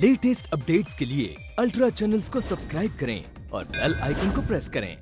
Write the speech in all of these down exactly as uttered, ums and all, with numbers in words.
Latest updates के लिए ultra channels को सब्सक्राइब करें और बेल आइकन को प्रेस करें।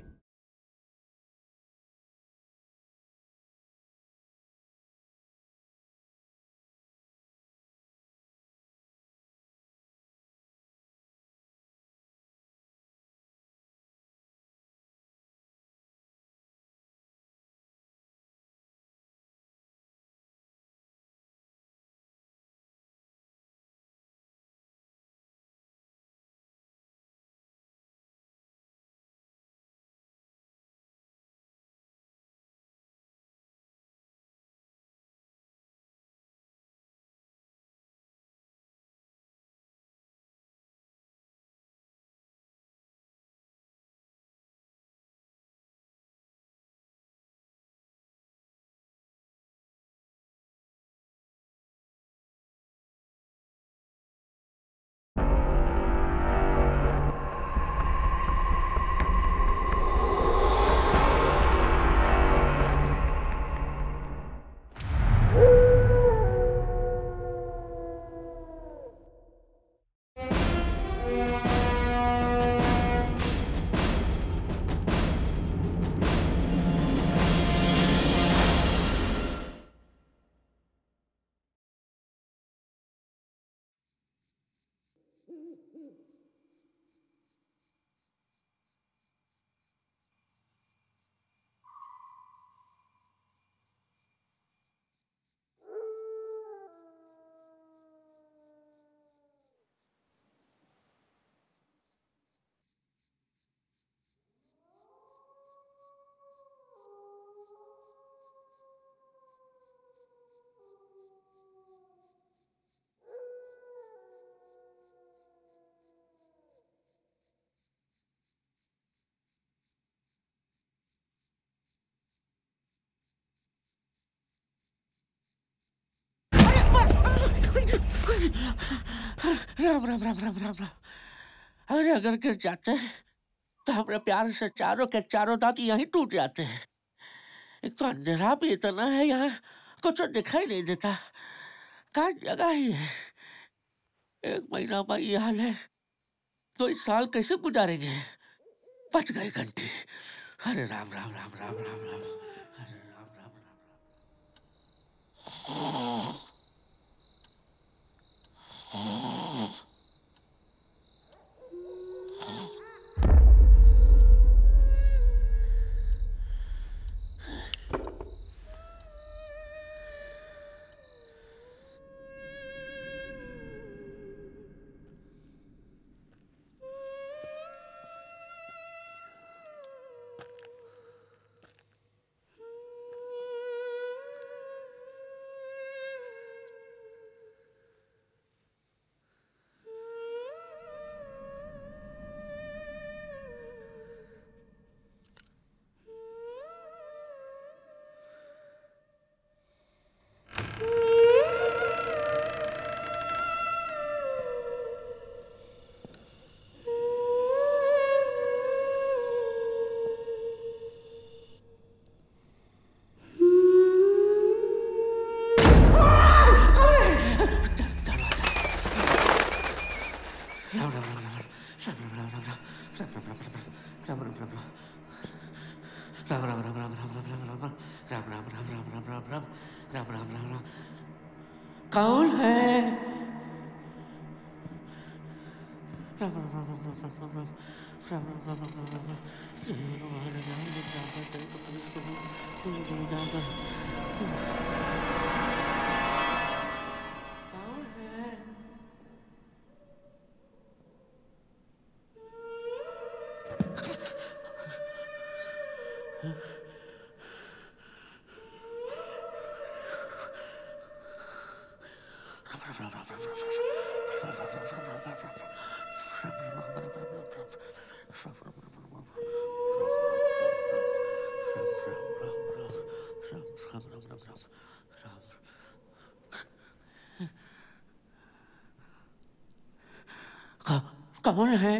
राम राम राम राम राम राम। अरे अगर गिर जाते तो हमारे प्यार से चारों के चारों दांत यहीं टूट जाते हैं। एक तो अंधेरा भी इतना है, यहाँ कुछ दिखाई नहीं देता। कहाँ जगह ही है। एक महीना में ये हाल है तो इस साल कैसे गुजारेंगे। बच गई घंटी। अरे राम राम राम राम राम राम। अरे राम राम राम राम। कौन है? कौन है?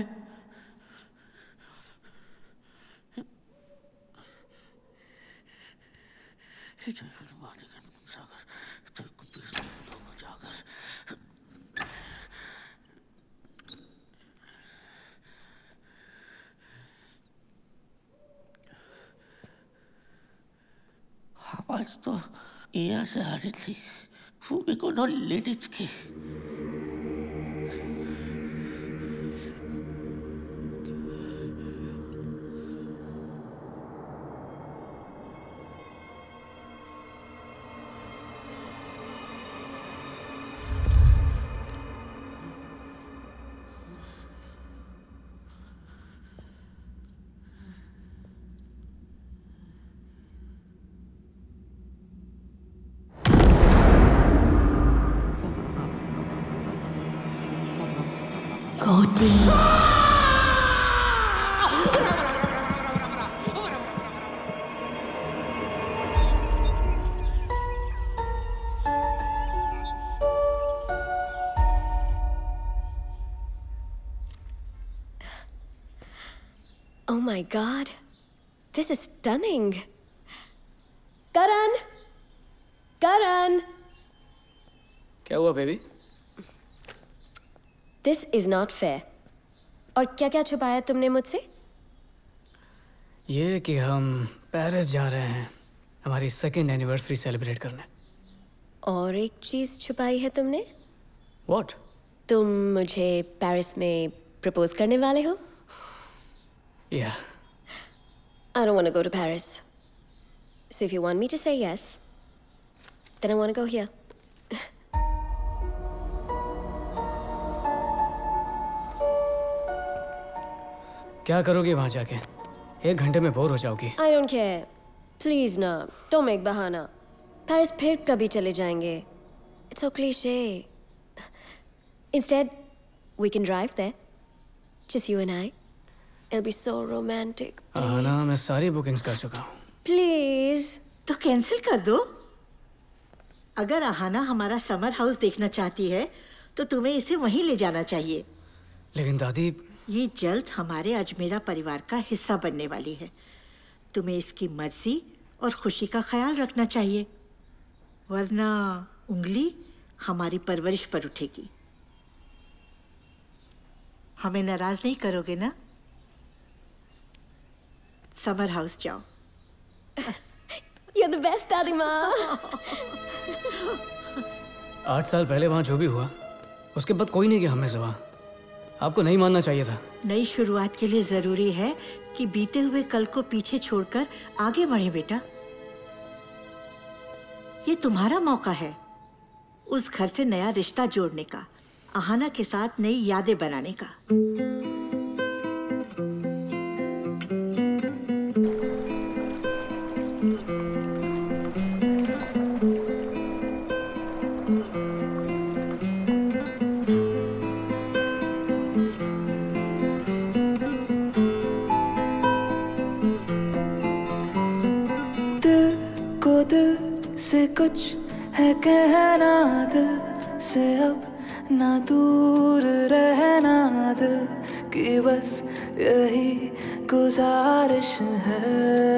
तो यहाँ से आ रही थी, वो भी कोनो लेडीज की। Gotti. Oh my God, this is stunning. Karan, Karan. क्या हुआ baby? This is not fair. और क्या क्या छुपाया तुमने मुझसे? ये कि हम पेरिस जा रहे हैं हमारी सेकेंड एनिवर्सरी सेलिब्रेट करने। और एक चीज छुपाई है तुमने? What? तुम मुझे पेरिस में प्रपोज करने वाले हो? Yeah. I don't want to go to Paris. So if you want me to say yes, then I want to go here. क्या करोगी वहां जाके? एक घंटे में बोर हो जाओगी। I don't care. Please ना, don't make बहाना. Paris फिर कभी चले जाएंगे. It's so cliche. Instead, we can drive there. Just you and I. It'll be so romantic. आना, मैं सारी बुकिंग्स कर चुका हूँ। Please. तो कैंसिल कर दो। अगर आहाना हमारा समर हाउस देखना चाहती है तो तुम्हें इसे वहीं ले जाना चाहिए। लेकिन दादी, ये जल्द हमारे अजमेरा परिवार का हिस्सा बनने वाली है। तुम्हें इसकी मर्जी और खुशी का ख्याल रखना चाहिए, वरना उंगली हमारी परवरिश पर उठेगी। हमें नाराज नहीं करोगे ना? समर हाउस जाओ। You're the best, दादी माँ। आठ साल पहले वहाँ जो भी हुआ, उसके बाद कोई नहीं किया हमें सवा। आपको नहीं मानना चाहिए था। नई शुरुआत के लिए जरूरी है कि बीते हुए कल को पीछे छोड़कर आगे बढ़े बेटा। ये तुम्हारा मौका है उस घर से नया रिश्ता जोड़ने का, आहाना के साथ नई यादें बनाने का। से कुछ है कहना, दिल से अब ना दूर रहना, दिल की बस यही गुजारिश है।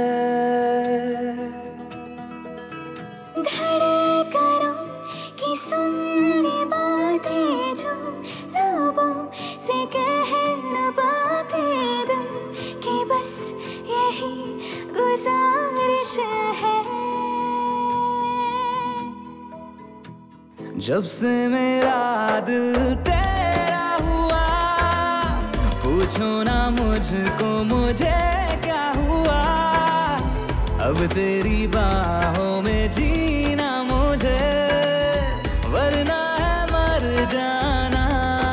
धड़कनों की सुन ली बातें जो लबों से कह न पाते, दिल की बस यही गुजारिश है। जब से मेरा दिल तेरा हुआ, पूछो ना मुझको मुझे क्या हुआ। अब तेरी बाहों में जीना मुझे, वरना है मर जाना।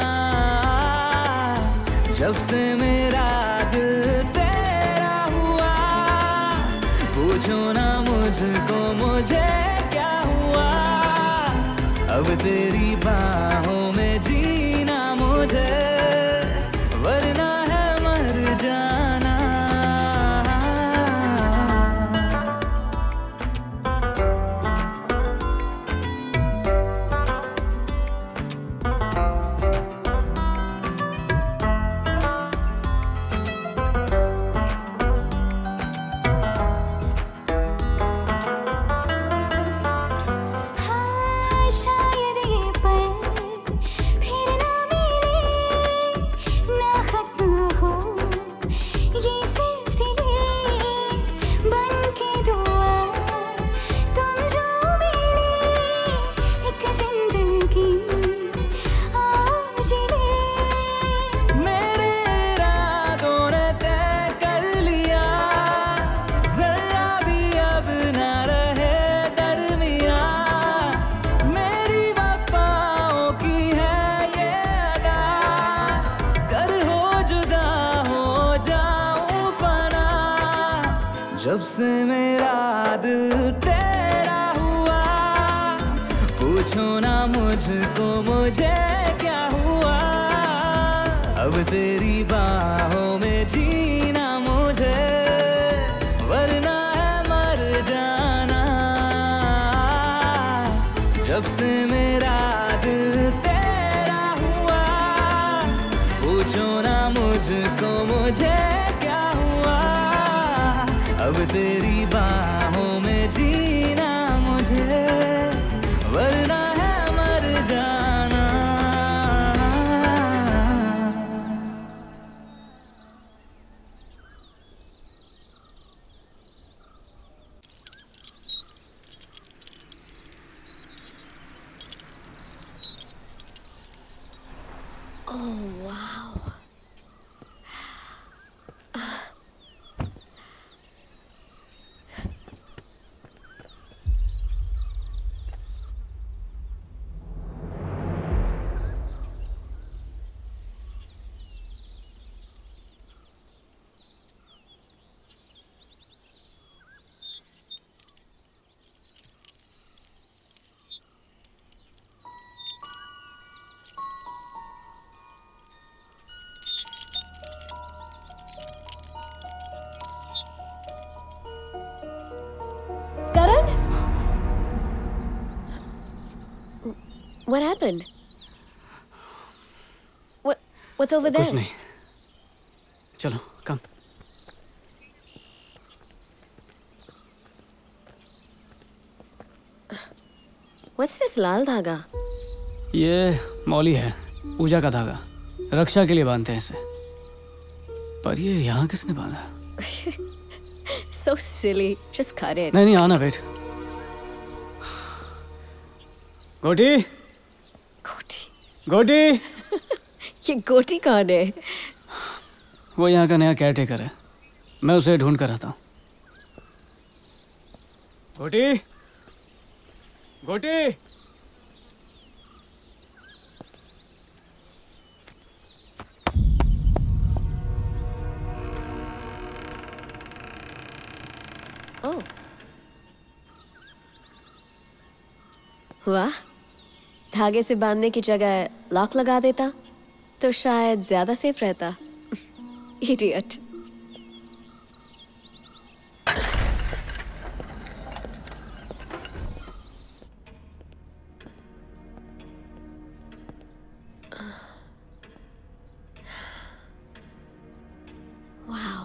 जब से मेरा दिल तेरा हुआ, पूछो ना मुझको मुझे क्या हुआ। अब तेरी बाहों में जीना मुझे, वरना है मर जाना। जब से मेरा दिल तेरा हुआ, पूछो ना मुझको मुझे क्या हुआ। अब तेरी बाहों में जीना मुझे, वरना है मर जाना। जब से मेरा दिल तेरा हुआ, पूछो ना मुझको मुझे क्या हुआ। अब तेरी बाहों में जीना मुझे, वरना है मर जाना। Oh, wow. Karan? What happened? What? What's over there? कुछ नहीं, चलो कम। What's this लाल धागा? ये मौली है, पूजा का धागा, रक्षा के लिए बांधते हैं इसे। पर ये यहाँ किसने बांधा? So silly. Just cut it. नहीं नहीं, आना वेट। गोटी, गोटी। गोटी। ये गोटी कौन है? वो यहाँ का नया केयरटेकर है, मैं उसे ढूंढ कर आता हूँ। गोटी, गोटी। Oh. वाह, धागे से बांधने की जगह लॉक लगा देता तो शायद ज्यादा सेफ रहता। इडियट। वाह।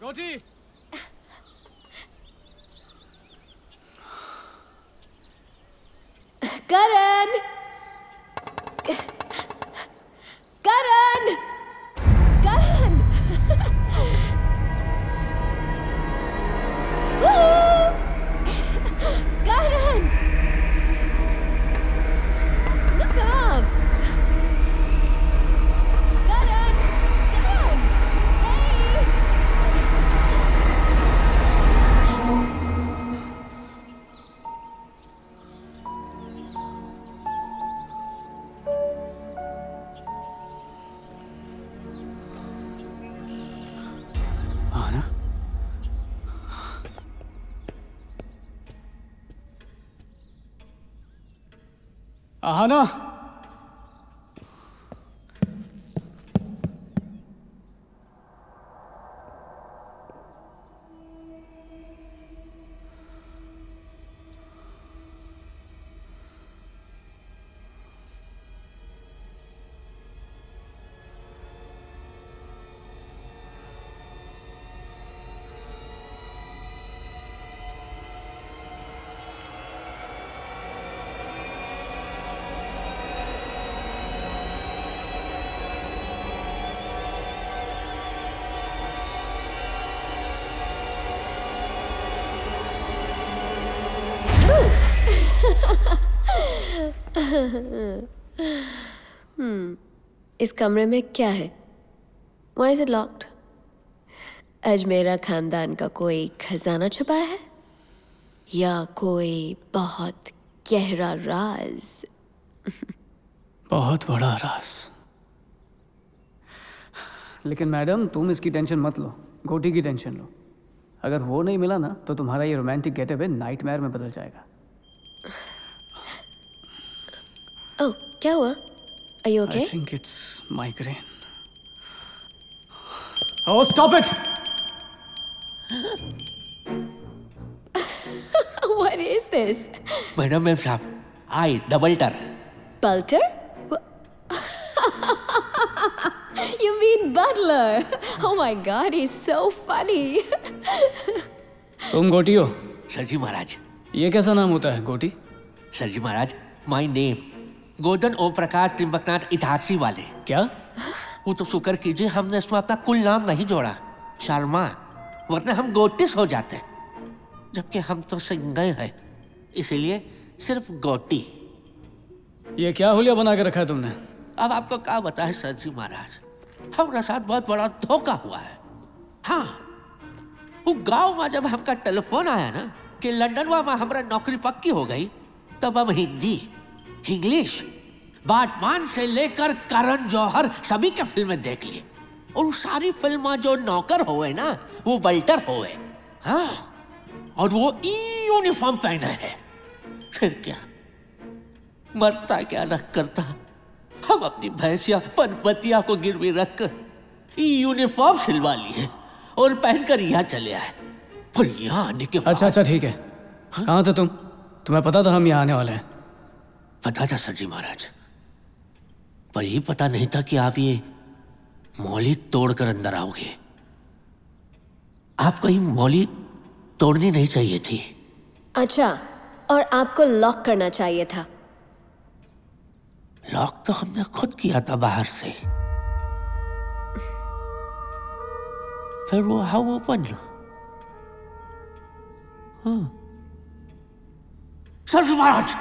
गोटी। करण, करण, करण। करण, look up. करण, करण, hey. आना। आना। हम्म, इस कमरे में क्या है? Why is it locked? Ajmera खानदान का कोई खजाना छुपा है या कोई बहुत गहरा राज? बहुत बड़ा राज। लेकिन मैडम तुम इसकी टेंशन मत लो, गोटी की टेंशन लो। अगर वो नहीं मिला ना तो तुम्हारा ये रोमांटिक गेटअवे नाइटमेयर में बदल जाएगा। ओह, क्या हुआ? Are you okay? I think it's migraine. Oh, stop it! What is this? Madam ma'am साहब, I डबल्टर। Bulter? You mean butler? Oh my God, he's so funny. तुम गोटी हो? सर जी महाराज। ये कैसा नाम होता है गोटी? सर जी महाराज, माय नेम गोदन ओम प्रकाश त्रिंबकनाथ इतिहासी वाले। क्या? वो तो शुक्र कीजिए हमने इसमें अपना कुल नाम नहीं जोड़ा, शर्मा, वरना हम गोटिस हो जाते। जबकि हम तो सिंगल हैं, इसलिए सिर्फ गोटी। ये क्या हुलिया बना के रखा है तुमने? अब आपको क्या बताए सर जी महाराज, हमारे साथ बहुत बड़ा धोखा हुआ है। हाँ, वो गांव में जब हमका टेलीफोन आया ना कि लंदन में हमारा नौकरी पक्की हो गई, तब हम हिंदी, इंग्लिश, बैटमैन से लेकर करण जौहर सभी के फिल्में देख लिए। और सारी फिल्म जो नौकर हुए ना वो बल्टर हुए। हाँ, और वो ई यूनिफॉर्म पहना है। फिर क्या, मरता क्या न करता, हम अपनी भैंसिया पनपतिया को गिरवी रखकर ई यूनिफॉर्म सिलवा लिए और पहनकर यहाँ चले आए। पर यहाँ आने के बाद... अच्छा अच्छा ठीक है, कहाँ थे तुम? तुम्हें पता था हम यहाँ आने वाले हैं? पता था सर जी महाराज, पर ये पता नहीं था कि आप ये मौली तोड़कर अंदर आओगे। आपको ये मौली तोड़नी नहीं चाहिए थी। अच्छा, और आपको लॉक करना चाहिए था। लॉक तो हमने खुद किया था बाहर से, फिर वो हाउ ओपन। हाँ। सर जी महाराज,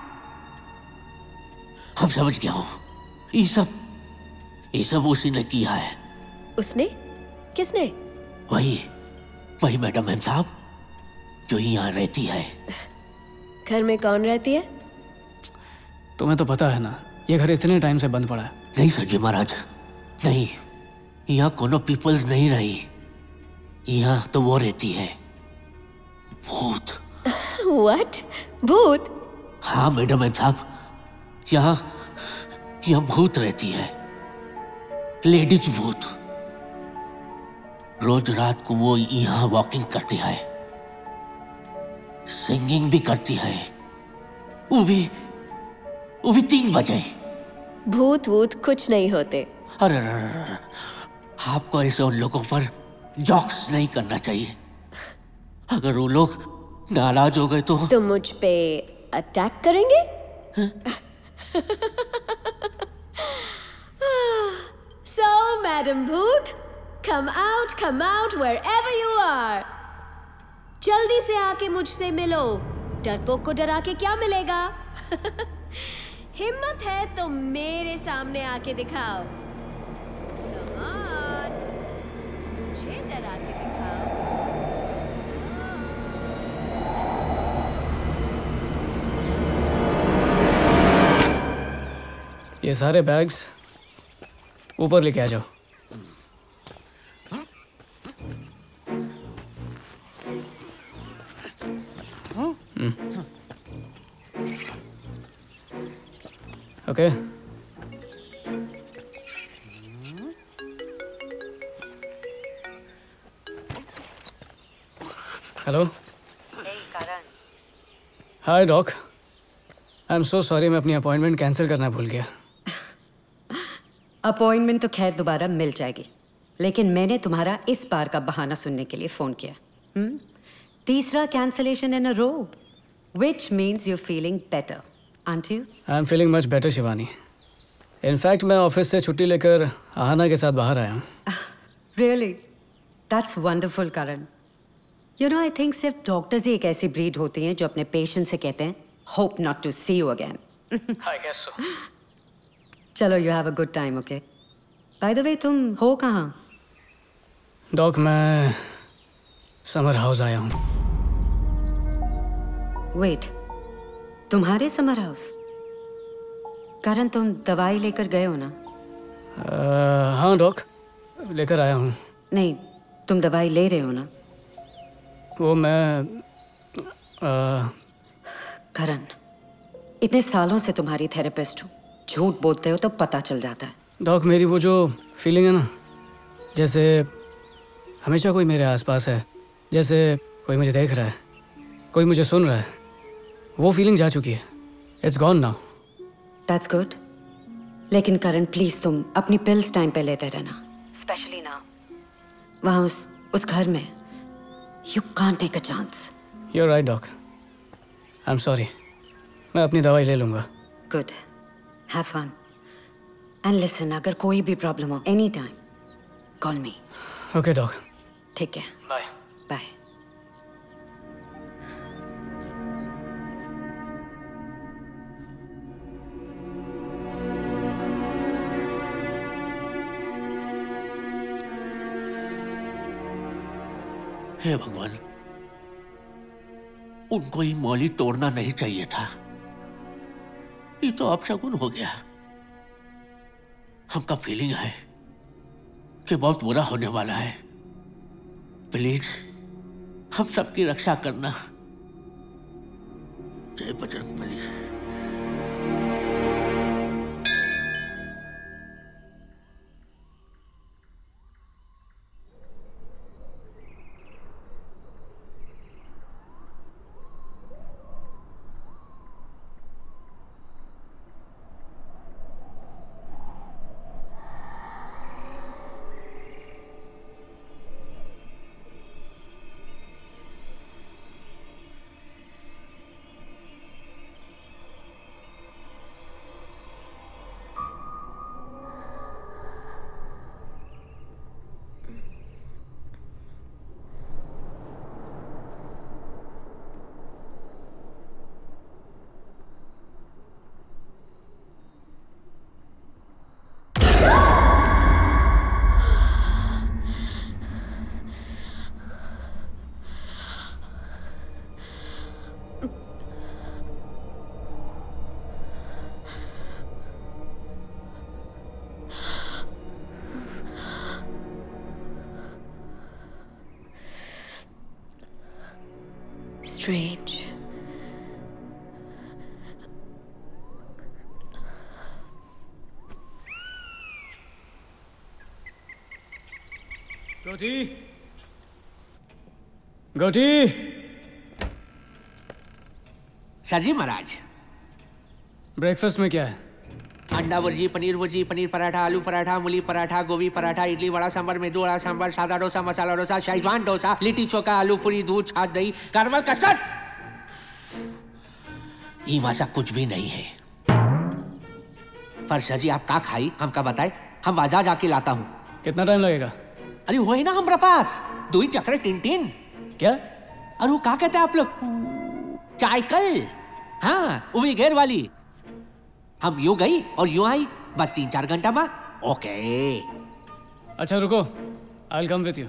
हम समझ गया हूं, ये सब ये सब उसी ने किया है। उसने? किसने? वही वही मैडम मैम साहब जो यहाँ रहती है। घर में कौन रहती है? तुम्हें तो पता है ना, ये घर इतने टाइम से बंद पड़ा है। नहीं सर जी महाराज, नहीं, यहाँ कोनो पीपल्स नहीं रही। यहाँ तो वो रहती है, भूत। What? भूत? हाँ मैडम मैम साहब, यहाँ यहाँ भूत रहती है, लेडीज भूत। रोज रात को वो यहाँ वॉकिंग करती है, सिंगिंग भी करती है, वो भी वो भी तीन बजे। भूत वूत कुछ नहीं होते। अरे अरे, आपको ऐसे उन लोगों पर जोक्स नहीं करना चाहिए। अगर वो लोग नाराज हो गए तो तुम मुझ पे अटैक करेंगे? So, Madam Bhoot, come out, come out wherever you are. जल्दी से आके मुझसे मिलो। डरपोक को डरा के क्या मिलेगा? हिम्मत है तो मेरे सामने आके दिखाओ। Come on, मुझे डरा के दिखाओ। ये सारे बैग्स ऊपर लेके आ जाओ। Okay okay. Hello. Hi doc, I am so sorry, मैं अपनी अपॉइंटमेंट कैंसिल करना भूल गया। अपॉइंटमेंट तो खैर दोबारा मिल जाएगी, लेकिन मैंने तुम्हारा इस बार का बहाना सुनने के लिए फोन किया। हुँ? तीसरा cancellation in a row, which means you feeling better, aren't you? I am feeling much better Shivani. In fact मैं ऑफिस से छुट्टी लेकर आहाना के साथ बाहर आया हूँ। Really? That's wonderful Karan. You know, I think सिर्फ डॉक्टर्स ही एक ऐसी ब्रीड होती हैं जो अपने पेशेंट से कहते हैं hope not to see you again. I guess so. चलो, you have a good time, okay? By the way, तुम हो कहाँ? डॉक, मैं समर हाउस आया हूँ। वेट, तुम्हारे समर हाउस? करण, तुम दवाई लेकर गए हो ना? uh, हाँ डॉक, लेकर आया हूँ। नहीं, तुम दवाई ले रहे हो ना? वो मैं uh... करण, इतने सालों से तुम्हारी थेरेपिस्ट हूँ, झूठ बोलते हो तो पता चल जाता है। डॉक, मेरी वो जो फीलिंग है ना, जैसे हमेशा कोई मेरे आसपास है, जैसे कोई मुझे देख रहा है, कोई मुझे सुन रहा है, वो फीलिंग जा चुकी है। It's gone now. That's good. लेकिन करण, प्लीज तुम अपनी पिल्स टाइम पे लेते रहना, स्पेशली नाउ। वहाँ उस उस घर में you can't take a chance. You are right doc, I am sorry. मैं अपनी दवाई ले लूँगा। Good, have fun and listen, अगर कोई भी प्रॉब्लम हो any time call me. Okay doc. ठीक है, बाय बाय। हे भगवान, उनको ही मौली तोड़ना नहीं चाहिए था। ये तो अपशगुन हो गया। हमका फीलिंग है कि बहुत बुरा होने वाला है। प्लीज हम सबकी रक्षा करना। जय बजरंगबली। Strange. गोटी, गोटी। सर जी महाराज। ब्रेकफास्ट में क्या है? अंडा भुर्जी, पनीर भुर्जी, पनीर पराठा, आलू पराठा, मूली पराठा, गोभी पराठा, इडली वड़ा सांभर, मेदू वड़ा सांभर, सादा डोसा, मसाला डोसा, शेजवान डोसा, लिट्टी चोखा, आलू पूरी, दूध, छाछ, दही, कैरमल कस्टर्ड। ये मासा कुछ भी नहीं है। पर सर जी आप का खाई हमका बताए, हम बाजार जाके लाता हूँ। कितना टाइम लगेगा? अरे वो है ना हमारा पास दो ही चक्रे टिन टिन। क्या? अरे वो क्या कहते हैं आप लोग? चाय कल। हाँ वो भी घेर वाली। हम यूं गई और यूं आई, बस तीन चार घंटा में। ओके। अच्छा रुको, I will come with you.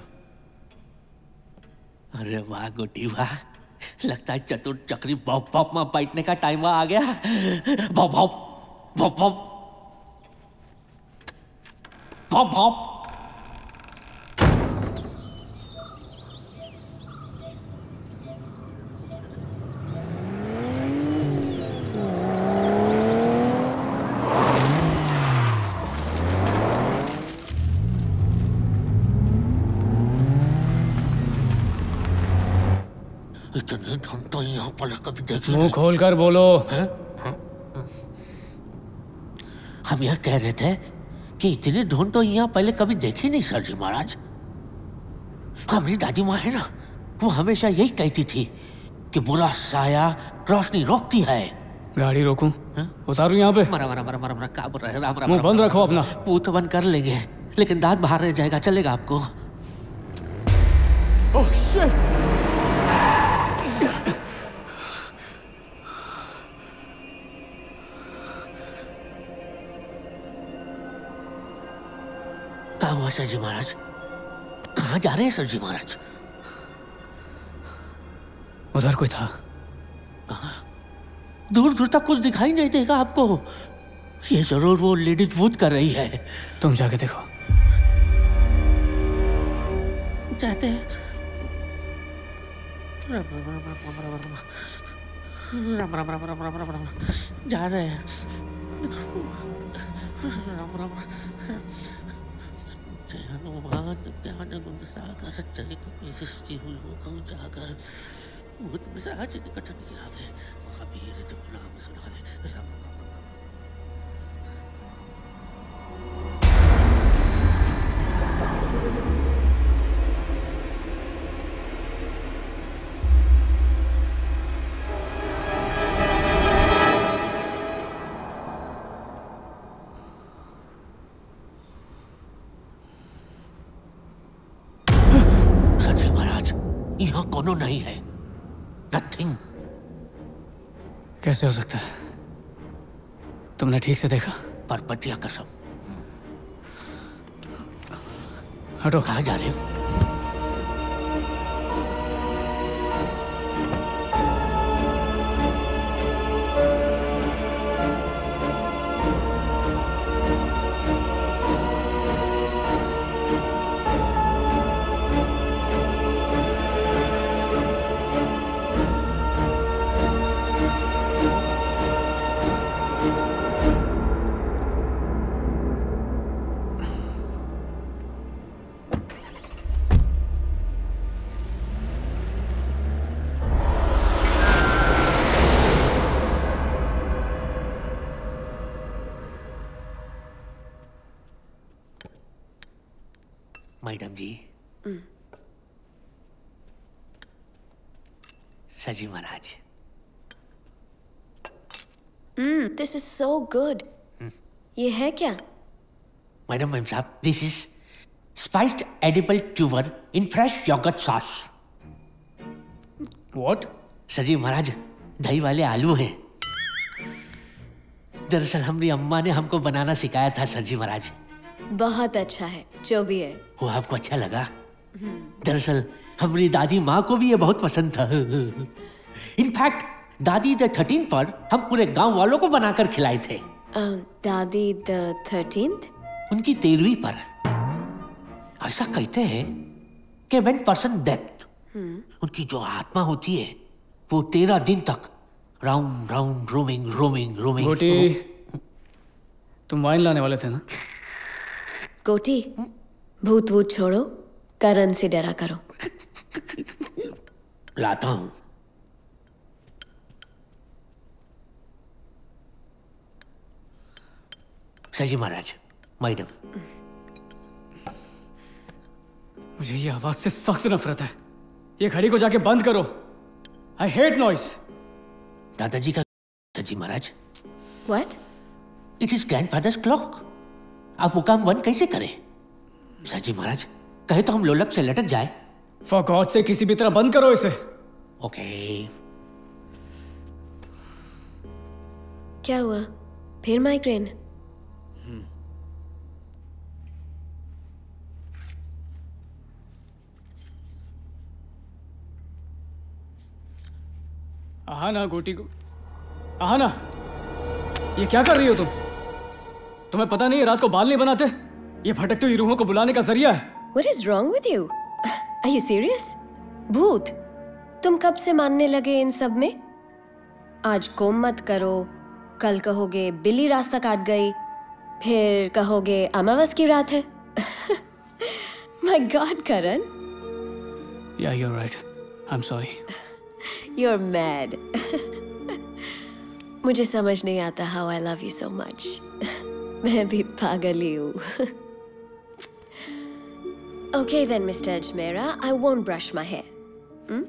अरे वाह गोटी वाह, लगता है चतुर चक्री बॉप बॉप में बैठने का टाइम आ गया। बॉप बॉप बॉप बॉप बॉप बॉप। इतने ढंग तो यहाँ पर कभी देखे। मुंह खोल कर बोलो। है? हम यह कह रहे थे कि इतने ढूंढ तो यहाँ पहले कभी देखे नहीं सर जी महाराज। हमारी दादी माँ है ना, वो हमेशा यही कहती थी कि बुरा साया रोशनी रोकती है। गाड़ी रोकूं? उतारूं यहाँ पे? मरा मरा मरा मरा मरा का बोल रहे हैं? राम राम। मुंह बंद रखो अपना। पूत बंद कर लेंगे लेकिन दांत बाहर रह जाएगा, चलेगा आपको? Oh shit. कहाँ हुआ सर जी महाराज? कहाँ जा रहे हैं सर जी महाराज? उधर कोई था। कहाँ? दूर दूर तक कुछ दिखाई नहीं देगा आपको। ये जरूर वो लेडीज भूत कर रही है। तुम जाके देखो। जाते हैं। राम राम राम राम राम राम राम जा रहे हैं। राम राम जय हनुमान ज्ञान गुण सागर सच्चाई कपि सृष्टि हुई को जाकर भूत पिशाच निकट नहीं आवे महावीर जब नाम सुनावे। राम यहाँ कोनो नहीं है। नथिंग। कैसे हो सकता है? तुमने ठीक से देखा? पर पतिया कसम। हटो। कहाँ जा रहे हो? मैडम जी। सजी महाराज। हम्म, दिस इज सो गुड। ये है क्या? मैडम मैम साहब, this is spiced edible tuber in fresh yogurt sauce. What? सजी महाराज, दही वाले आलू हैं। दरअसल हमारी अम्मा ने हमको बनाना सिखाया था सर जी महाराज। बहुत अच्छा है जो भी है। वो आपको अच्छा लगा? दरअसल हमारी दादी माँ को भी ये बहुत पसंद था। इनफैक्ट दादी द थर्टीन पर हम पूरे गांव वालों को बनाकर खिलाए थे। uh, दादी द थर्टीन्थ? उनकी तेरहवीं पर। ऐसा कहते हैं कि व्हेन पर्सन डेथ, उनकी जो आत्मा होती है वो तेरह दिन तक round round roaming roaming roaming. Goti, तुम वाइन लाने वाले थे ना? गोटी, भूत वूत छोड़ो, करण से डरा करो। लाता हूं। सजी महाराज, मैडम। मुझे ये आवाज से सख्त नफरत है। ये घड़ी को जाके बंद करो। I hate noise. दादाजी का सजी महाराज। What? It is grandfather's clock. आप वो काम बंद कैसे करें? सजी महाराज, कहे तो हम लोलक से लटक जाए। फॉर गॉड से किसी भी तरह बंद करो इसे। ओके। क्या हुआ? फिर माइग्रेन? आहाना, गोटी को आहाना, ये क्या कर रही हो तुम? तुम्हें पता नहीं रात को बाल नहीं बनाते? ये भटकती हुई रूहों को बुलाने का जरिया है। What is wrong with you? Are you serious? भूत? तुम कब से मानने लगे इन सब में? आज कोम मत करो, कल कहोगे बिल्ली रास्ता काट गई, फिर कहोगे अमावस की रात है। My God, Karan. Yeah, you're right. I'm sorry. You're mad. मुझे समझ नहीं आता how I love you so much. मैं भी पागल ही हूँ। Okay then, Mister Ajmera, I won't brush my hair. Hmm?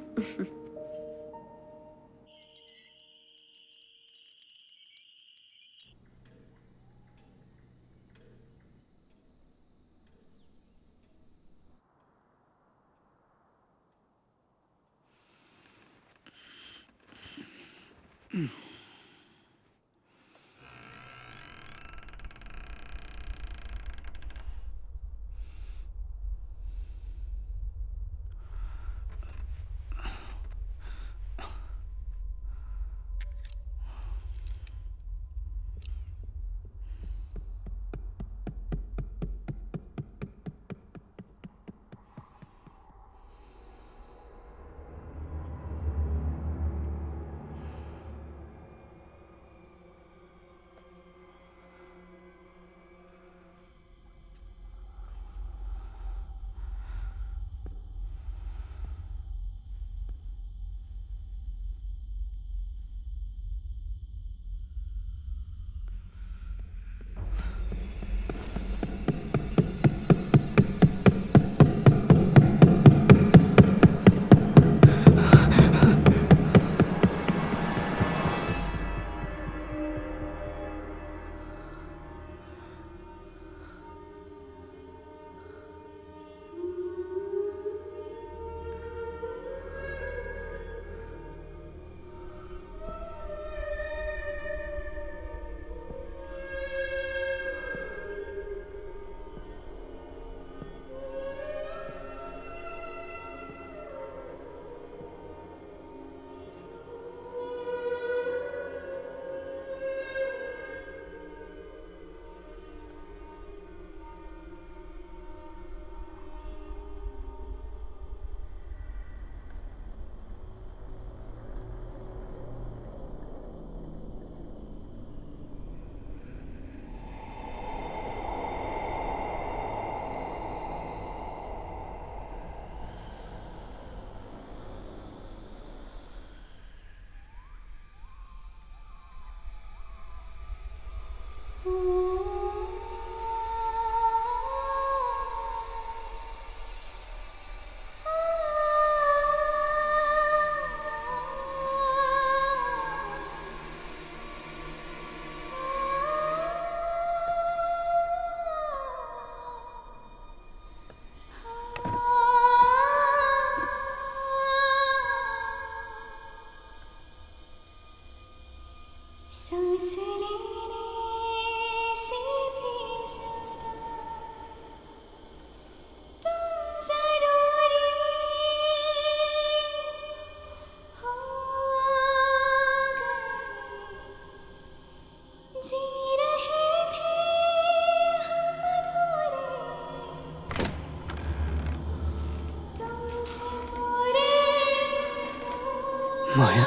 माया,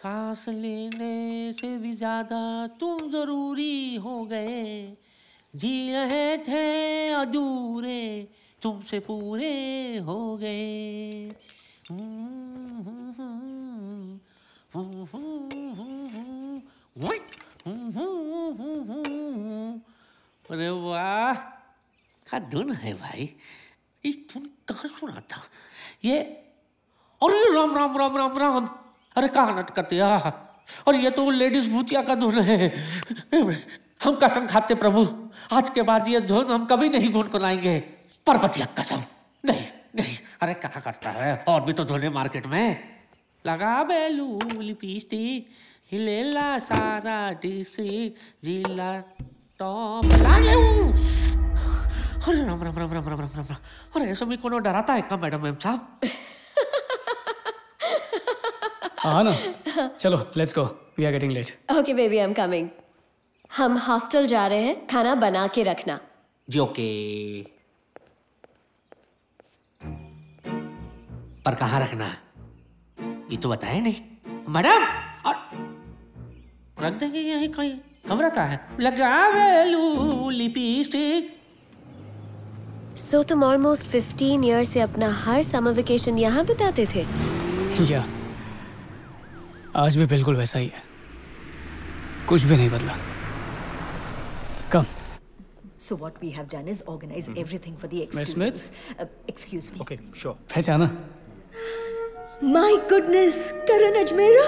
सांस लेने से भी ज्यादा तुम जरूरी हो गए, जी रहे थे अधूरे तुमसे पूरे हो गए। अरे वाह, क्या धुन है भाई, ये धुन कहाँ सुना था ये? अरे राम राम राम राम राम, अरे कहाँ नट कर दिया। और ये तो लेडीज भूतिया का धुन है। हम कसम खाते प्रभु, आज के बाद ये धुन हम कभी नहीं गुनगुनाएंगे, पर्वतिया कसम। नहीं नहीं, अरे क्या करता है, और भी तो धुने मार्केट में। लगा बेलू लिपस्टिक, हिलेला सारा डिस्ट्रिक्ट, जिला टॉप लागे। अरे राम राम राम राम राम राम राम, अरे ऐसा भी कोनो डराता है क्या मैडम मैम साहब? हाँ ना, चलो let's go, we are getting late. Okay baby, I am coming. हम हॉस्टल जा रहे हैं, खाना बना के रखना। जी ओके। पर कहाँ रखना है ये तो बताया नहीं मैडम। और रख देंगे यहीं कहीं, हमरा कहाँ है। लगा वेलू लिपस्टिक। सो तुम ऑलमोस्ट फिफ्टीन ईयर से अपना हर समर वेकेशन यहाँ बिताते थे? या आज भी बिल्कुल वैसा ही है, कुछ भी नहीं बदला। कम। So what we have done is organize mm-hmm. everything for the Miss students. Smith? Uh, excuse me. Okay, sure. पहचाना? My goodness, Karan Ajmera.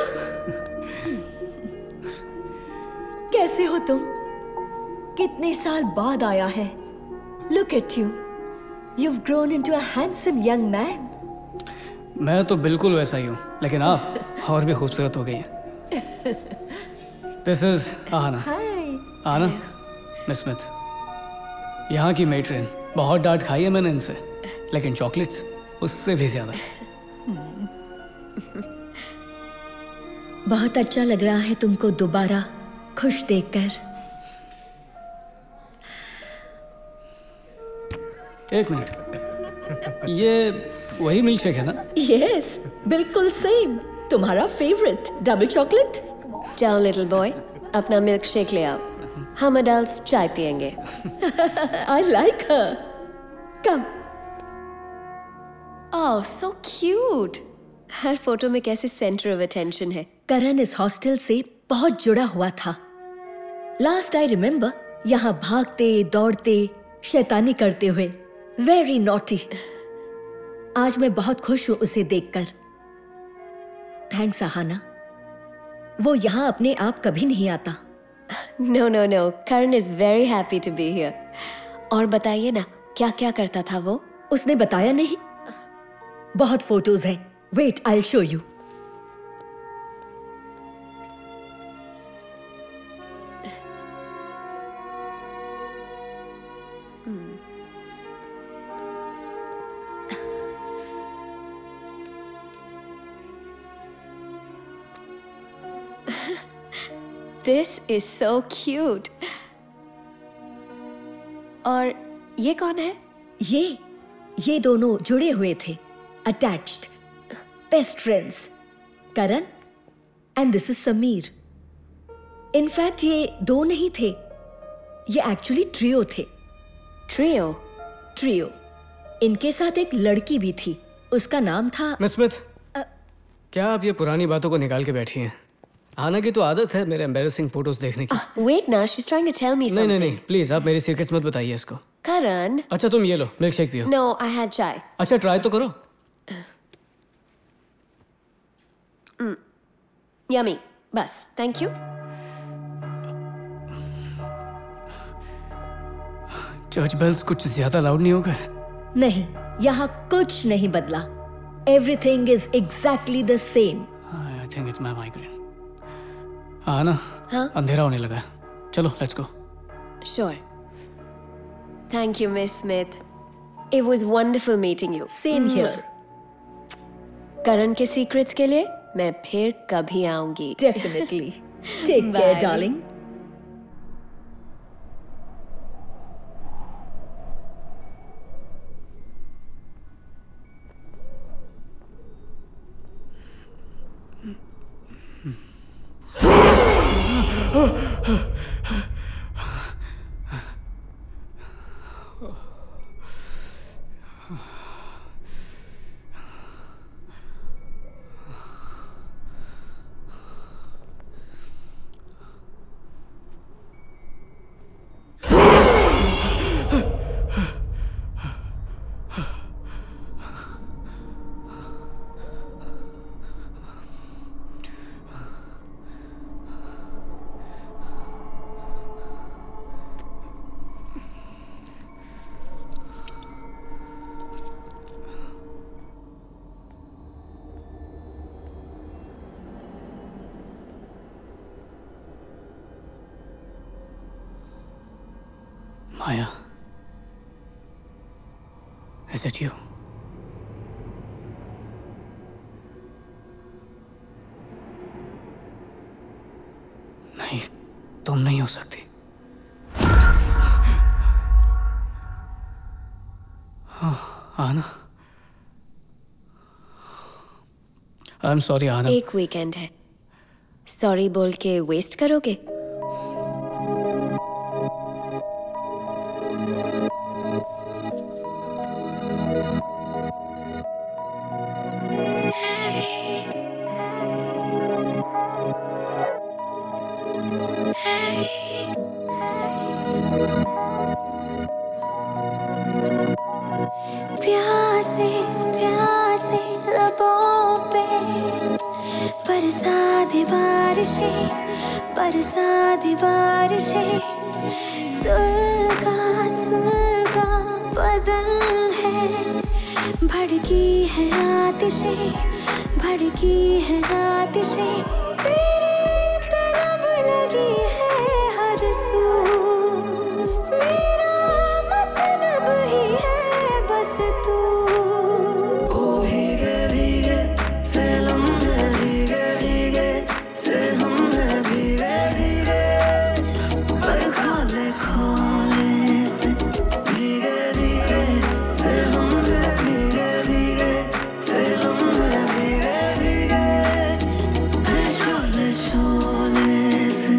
कैसे हो तुम? कितने साल बाद आया है? Look at you. You've grown into a handsome young man. मैं तो बिल्कुल वैसा ही हूँ, लेकिन आप और भी खूबसूरत हो गई हैं। This is Ahana. Hi. Ahana, miss Smith, यहाँ की मेट्रेन। बहुत डांट खाई है मैंने इनसे, लेकिन चॉकलेट्स उससे भी ज्यादा। बहुत अच्छा लग रहा है तुमको दोबारा खुश देखकर। एक मिनट, ये वही मिल्क शेक है ना? यस, बिल्कुल सेम, तुम्हारा फेवरेट डबल चॉकलेट। जाओ लिटिल बॉय, अपना मिल्क शेक ले आओ, हम अडल्ट्स चाय पियेंगे। I like her. Come. Oh, so cute. हर फोटो में कैसे सेंटर ऑफ अटेंशन है। करण इस हॉस्टल से बहुत जुड़ा हुआ था। लास्ट आई रिमेम्बर, यहाँ भागते दौड़ते शैतानी करते हुए, वेरी नॉटी। आज मैं बहुत खुश हूँ उसे देखकर। थैंक्स आहाना, वो यहाँ अपने आप कभी नहीं आता। No, no, no. Karan is very happy to be here. और बताइए ना, क्या क्या करता था वो? उसने बताया नहीं। बहुत फोटोज हैं। Wait, I'll show you. This is so cute. और ये कौन है? ये ये दोनों जुड़े हुए थे, attached, best friends, Karan and this is Sameer. In fact ये दो नहीं थे, ये एक्चुअली ट्रियो थे। ट्रियो? ट्रियो। इनके साथ एक लड़की भी थी, उसका नाम था मिस स्मिथ। क्या आप ये पुरानी बातों को निकाल के बैठी हैं? आना की तो आदत है मेरे एम्बैरेसिंग फोटोज देखने की। वेट ना, she is trying to tell me something. नहीं नहीं नहीं, प्लीज आप मेरी सीक्रेट्स मत बताइए इसको। करण। अच्छा तुम ये लो, मिल्क शेक पियो। No, I had chai. अच्छा ट्राई तो करो। यमी, बस, थैंक यू। चर्च बेल्स कुछ ज्यादा लाउड नहीं हो गए? नहीं, यहाँ कुछ नहीं बदला। Everything is exactly the same. I think it's my migraine. हाँ ना, हाँ? अंधेरा होने लगा, चलो let's go. Sure. Thank you miss Smith, it was wonderful meeting you. Same here. Karan के सीक्रेट्स के लिए मैं फिर कभी आऊंगी। Definitely. Take care darling. Hmm. Maya, is it you? नहीं, तुम नहीं हो सकती। हाँ, आना। आई एम सॉरी आना। एक वीकेंड है, सॉरी बोल के वेस्ट करोगे? प्यासे प्यासे लबों पे बरसा दे बारिशें, बरसा दे बारिशें। सुलगा सुलगा बदन है, भड़की है आतिशें, भड़की है आतिशें। तेरी तलब लगी है हर सू, मेरा मतलब ही है बस तू। ओ भीगे भीगे से लम्हे, भीगे भीगे से हम हैं, भीगे भीगे पर खोले खोले से, भीगे भीगे से हम हैं, भीगे भीगे से हम हैं, भीगे भीगे पर शोले शोले से।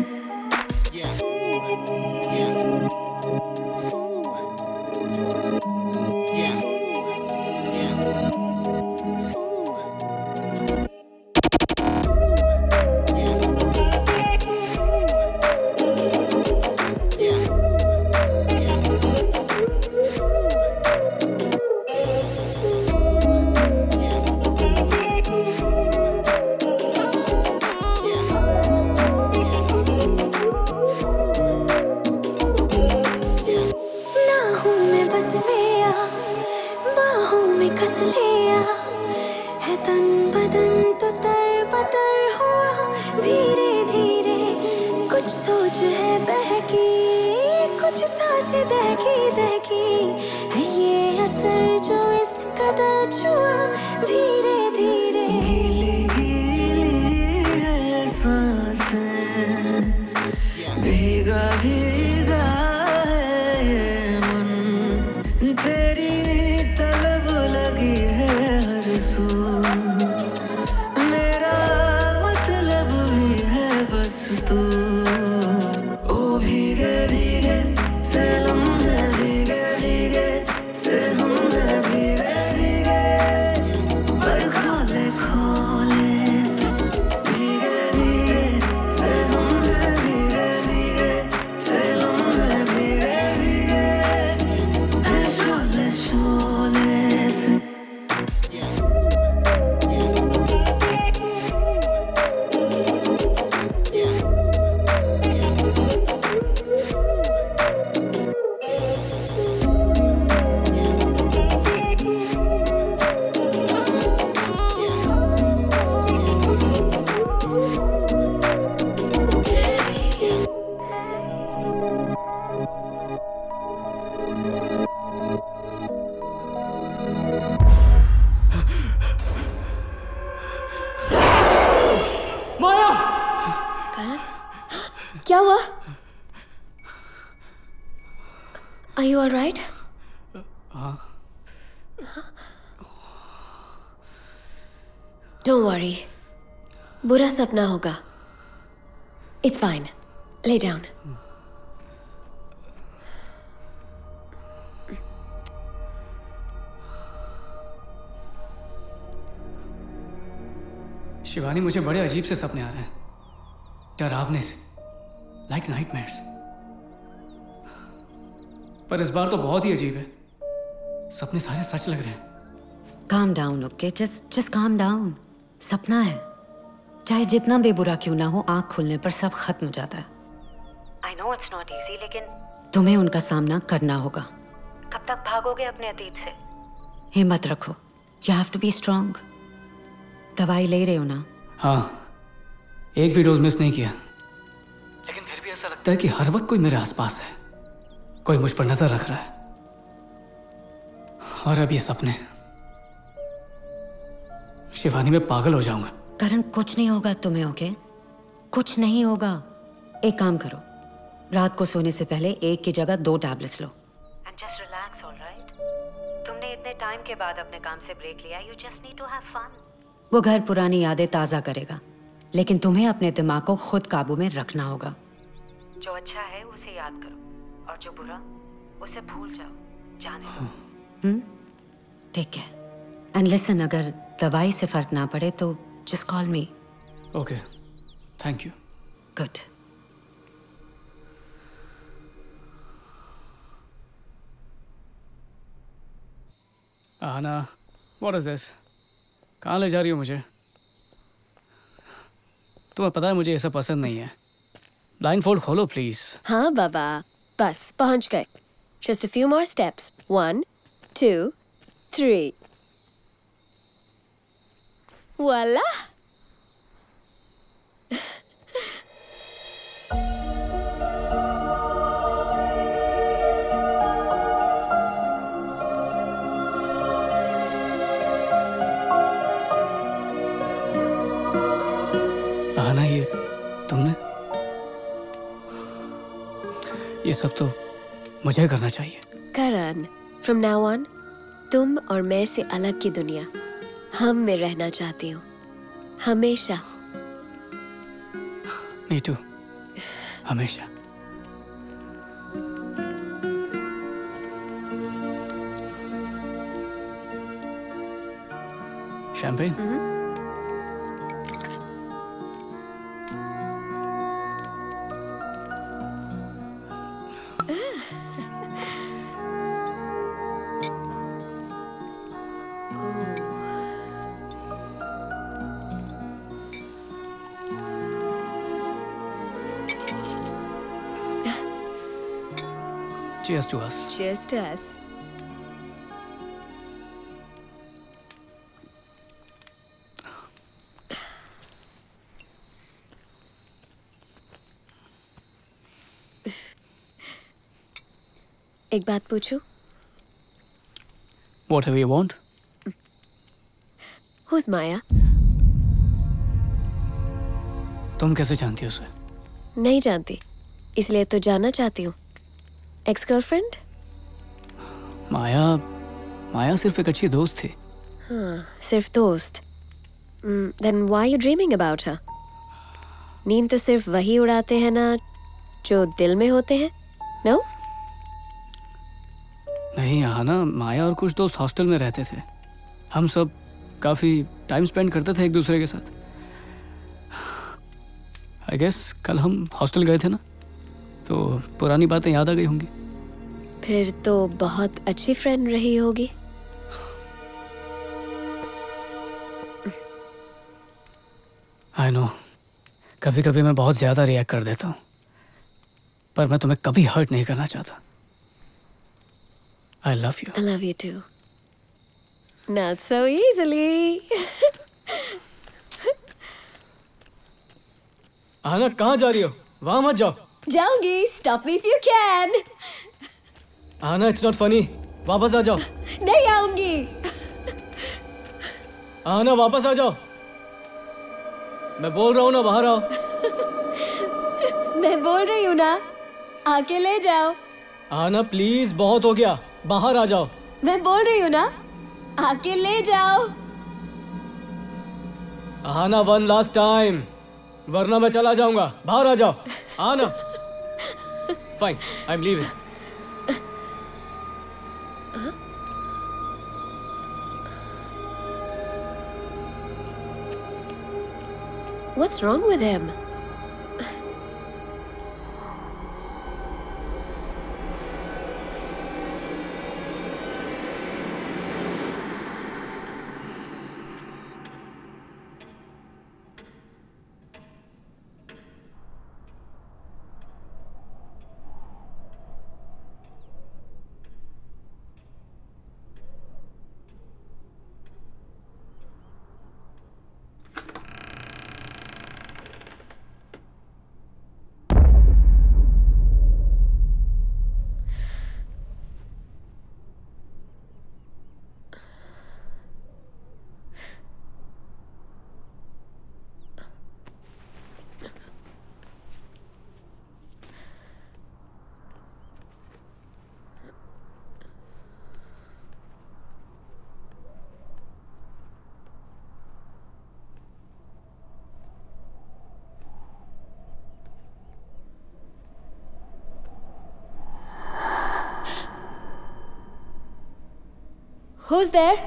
ना हूँ मैं बस मेरा, बाहों में कस लिया है तन बदन तो तर बतर हुआ। धीरे धीरे कुछ सोच है बहकी, कुछ सांसें दहकी दहकी है ये असर जो इस कदर छुआ। धीरे धीरे गीली गीली है सांसें, भीगा भीगा है ये मन। तेरी तलब लगी है हर सू, मेरा मतलब भी है बस तू। ओ भीगे भीगे से लम्हे, भीगे भीगे से हम हैं, भीगे भीगे पर खोले खोले से, भीगे भीगे से हम हैं, भीगे भीगे से लम्हे, भीगे भीगे पर शोले शोले से। करण, क्या हुआ? Are you all right? Don't worry, बुरा सपना होगा। It's fine. Lay down. Shivani, मुझे बड़े अजीब से सपने आ रहे हैं, डरावने से, लाइक नाइटमेयर्स। पर इस बार तो बहुत ही अजीब है, सपने सारे सच लग रहे हैं। Calm down, okay? Just, just calm down. सपना है, चाहे जितना बेबुरा क्यों ना हो, आंख खुलने पर सब खत्म हो जाता है। I know it's not easy, लेकिन तुम्हें उनका सामना करना होगा। कब तक भागोगे अपने अतीत से? हिम्मत रखो। You have to be strong. दवाई ले रहे हो ना? हाँ, एक भी डोज मिस नहीं किया, लेकिन फिर भी ऐसा लगता है कि हर वक्त कोई मेरे आसपास है, कोई मुझ पर नजर रख रहा है। और अब ये सपने, शिवानी, मैं पागल हो जाऊंगा। करण, कुछ नहीं होगा तुम्हें, ओके? कुछ नहीं होगा। एक काम करो, रात को सोने से पहले एक की जगह दो टैबलेट्स लो। And just relax, all right? तुमने इतने टाइम के बाद अपने काम से ब्रेक लिया, you just need to have fun. वो घर पुरानी यादें ताज़ा करेगा, लेकिन तुम्हें अपने दिमाग को खुद काबू में रखना होगा। जो अच्छा है उसे याद करो, और जो बुरा उसे भूल जाओ, जाने दो। हम्म? ठीक है। एंड लिसन, अगर दवाई से फर्क ना पड़े तो just call me. Okay, thank you. Good. Ahana, what is this? कहाँ ले जा रही हो मुझे? तुम्हें पता है मुझे ये सब पसंद नहीं है। ब्लाइंड फोल्ड खोलो प्लीज। हाँ बाबा, बस पहुंच गए। Just a few more steps. One, two, three. Voila! Ahana, ये तुमने, ये सब तो मुझे करना चाहिए। करण, from now on, तुम और मैं से अलग की दुनिया, हम में रहना चाहती हूँ, हमेशा। Me too, हमेशा। Champagne? Cheers to us. Cheers to us. एक बात पूछूं? Whatever you want. Who's Maya? तुम कैसे जानती हो उसे? नहीं जानती, इसलिए तो जानना चाहती हूँ। Ex girlfriend? माया, माया सिर्फ एक अच्छी दोस्त थी। हाँ, सिर्फ दोस्त। Then why are you dreaming about her? नींद तो सिर्फ वही उड़ाते हैं ना जो दिल में होते हैं, no? नहीं आहना, माया और कुछ दोस्त हॉस्टल में रहते थे। हम सब काफी टाइम स्पेंड करते थे एक दूसरे के साथ। आई गेस कल हम हॉस्टल गए थे ना, तो पुरानी बातें याद आ गई होंगी। फिर तो बहुत अच्छी फ्रेंड रही होगी। आई नो, कभी कभी मैं बहुत ज्यादा रिएक्ट कर देता हूँ, पर मैं तुम्हें कभी हर्ट नहीं करना चाहता। I love you. I love you too. Not so easily. Ahana, कहाँ जा रही हो? वहाँ मत जाओ। जाऊंगी। Stop me if you can. Ahana, it's not funny. वापस आ जाओ। नहीं आऊंगी। आहना, वापस आ जाओ। मैं बोल रहा हूँ ना, बाहर आओ। मैं बोल रही हूँ ना, आके ले जाओ। आहना प्लीज, बहुत हो गया, बाहर आ जाओ। मैं बोल रही हूँ ना, आके ले जाओ। आहना, वन लास्ट टाइम, वरना मैं चला जाऊंगा। बाहर आ जाओ। Ahana. Fine, I'm leaving. Huh? What's wrong with him? Who's there?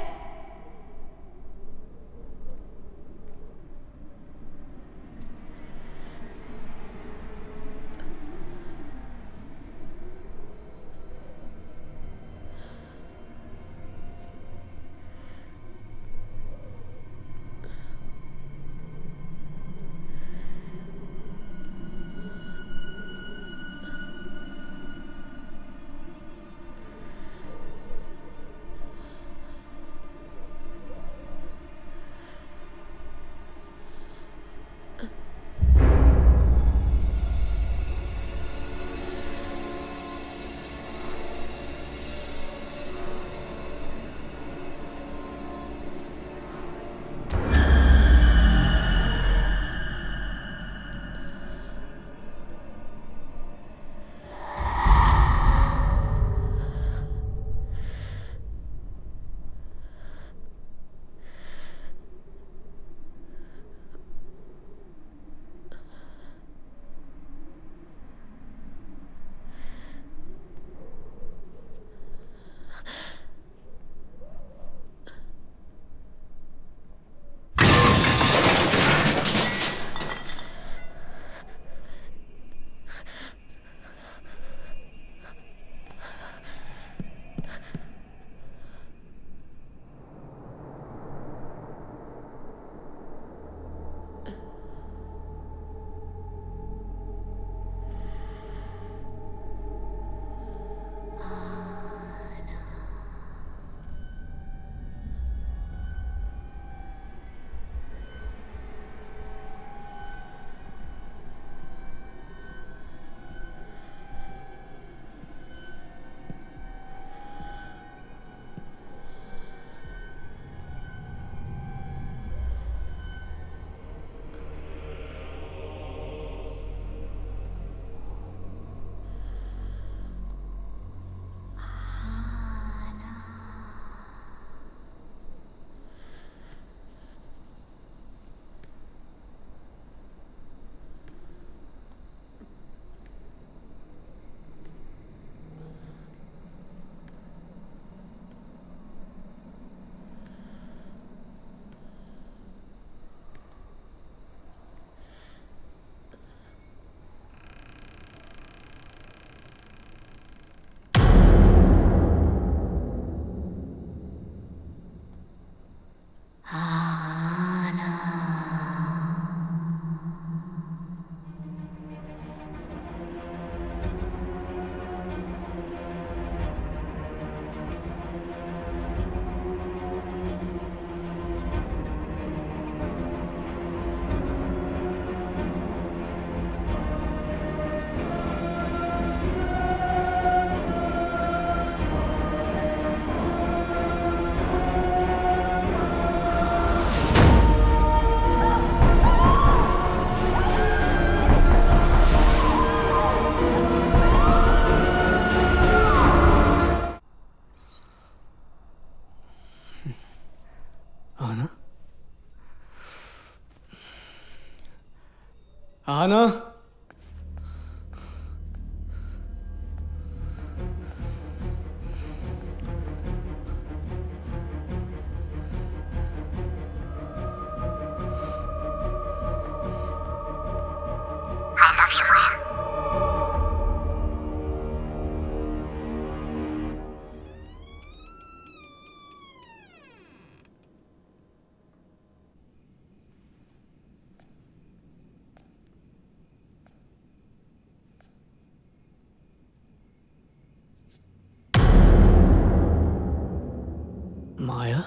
Ahana, माया?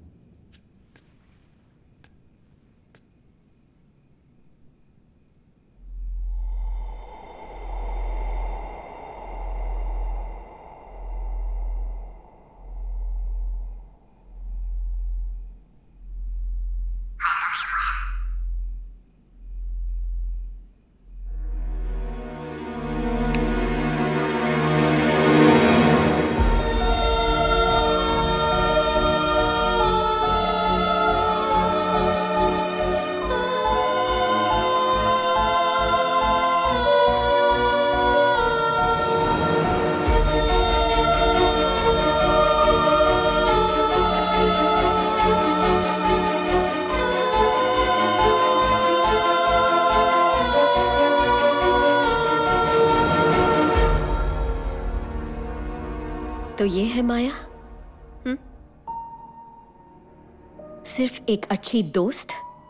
तो ये है माया? हुँ? सिर्फ एक अच्छी दोस्त?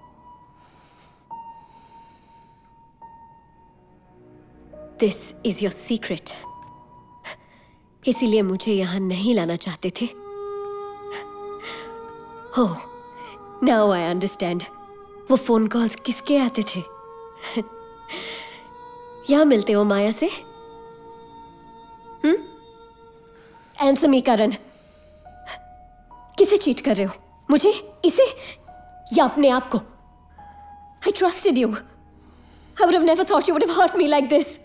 This is your secret. इसीलिए मुझे यहां नहीं लाना चाहते थे। Oh, now I understand. वो फोन कॉल्स किसके आते थे? यहां मिलते हो माया से? हम्म? Answer me Karan. किसे चीट कर रहे हो? मुझे? इसे? या अपने आप को? I trusted you. I would have never thought you would have hurt me like this.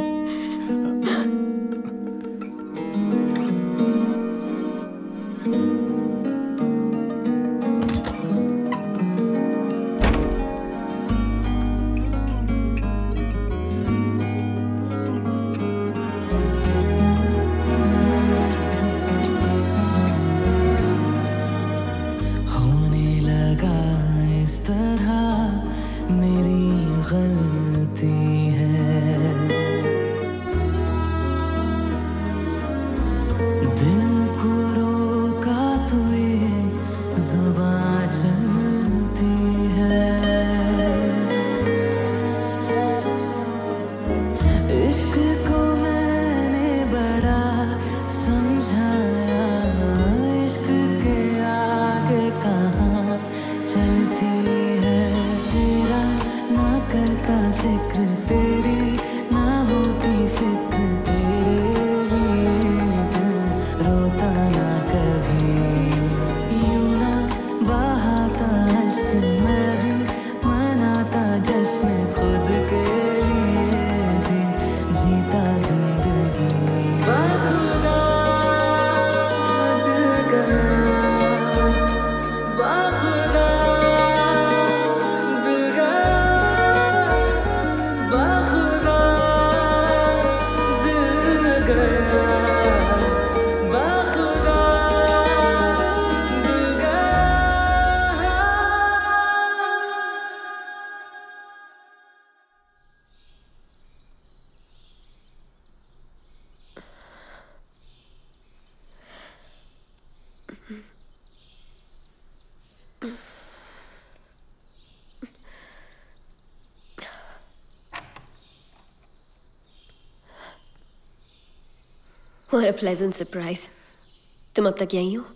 What a pleasant surprise. तुम अब तक यहीं हो?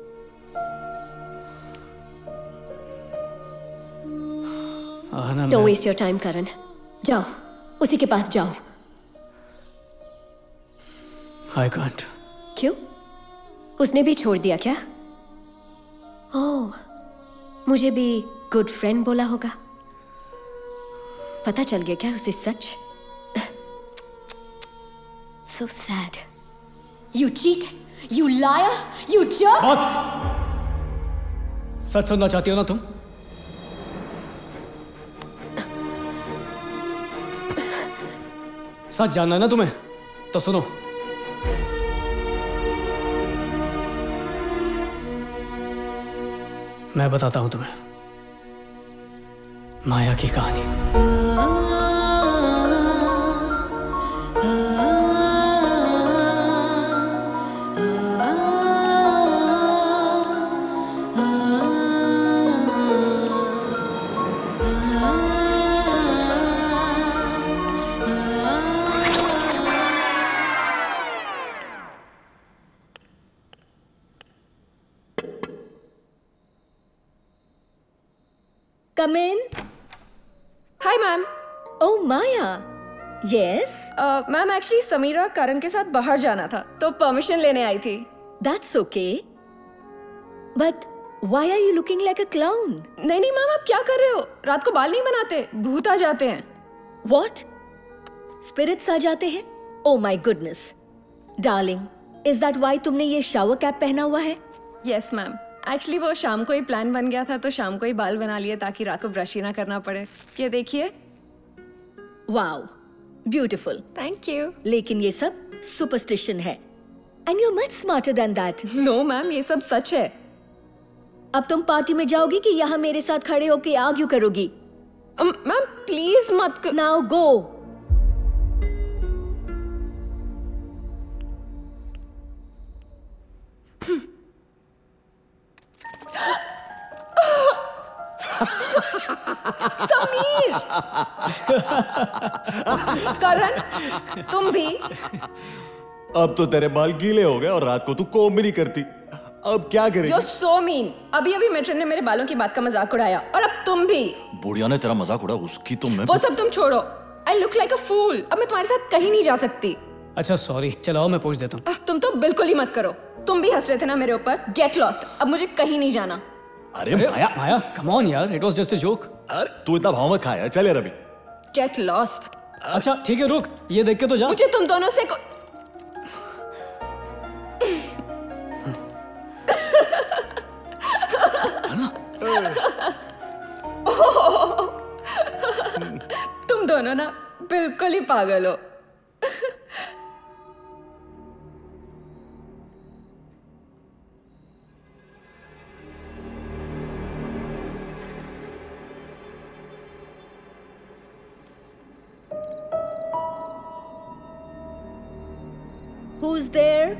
Ahana, Don't waste your time, Karan. जाओ, उसी के पास जाओ। I can't. क्यों? उसने भी छोड़ दिया क्या? ओह, मुझे भी गुड फ्रेंड बोला होगा। पता चल गया क्या उसे सच? So sad. You cheat, you liar, you jerk. बस! सच सुनना चाहती हो ना तुम? सच जानना है ना तुम्हें? तो सुनो। मैं बताता हूं तुम्हें माया की कहानी। come in? Hi ma'am. Oh Maya, yes? Ma'am actually Sameera Karan के साथ बाहर जाना था तो परमिशन लेने आई थी। That's okay. But why are you looking like a clown? नहीं नहीं मैम, आप क्या कर रहे हो? रात को बाल नहीं बनाते, भूत आ जाते हैं। What? Spirits आ जाते हैं? Oh my goodness. Darling, is that why तुमने ये shower cap पहना हुआ है? Yes ma'am. एक्चुअली वो शाम को ही प्लान बन गया था तो शाम को ही बाल बना लिए ताकि रात को ब्रश ही ना करना पड़े। ये देखिए। Wow, beautiful. Thank you. लेकिन ये सब superstition है. And you're much smarter than that. No ma'am, ये सब सच है। अब तुम पार्टी में जाओगी कि यहाँ मेरे साथ खड़े होके आर्ग्यू करोगी? मैम प्लीज मत कर... Now go. समीर! करण, तुम भी? अब तो तेरे बाल गीले हो गए और रात को तू कोम भी नहीं करती। अब क्या करेगी? You're so mean. अभी अभी मेट्रन ने मेरे बालों की बात का मजाक उड़ाया और अब तुम भी। बुढ़िया ने तेरा मजाक उड़ा, उसकी तो मैं। वो सब तुम छोड़ो। I look like a fool. अब मैं तुम्हारे साथ कहीं नहीं जा सकती। अच्छा सॉरी, चलाओ मैं पूछ देता हूँ। तुम तो बिल्कुल ही मत करो। तुम भी हंस रहे थे ना मेरे ऊपर। Get lost. अब मुझे कहीं नहीं जाना। अरे माया, माया, come on यार, it was just a joke. अरे तू इतना भाव मत खा यार, चल यार अभी। Get lost. अच्छा ठीक है, रुक, ये देख के तो जा। मुझे तुम दोनों से को... तुम दोनों ना बिल्कुल ही पागल हो। Who's there?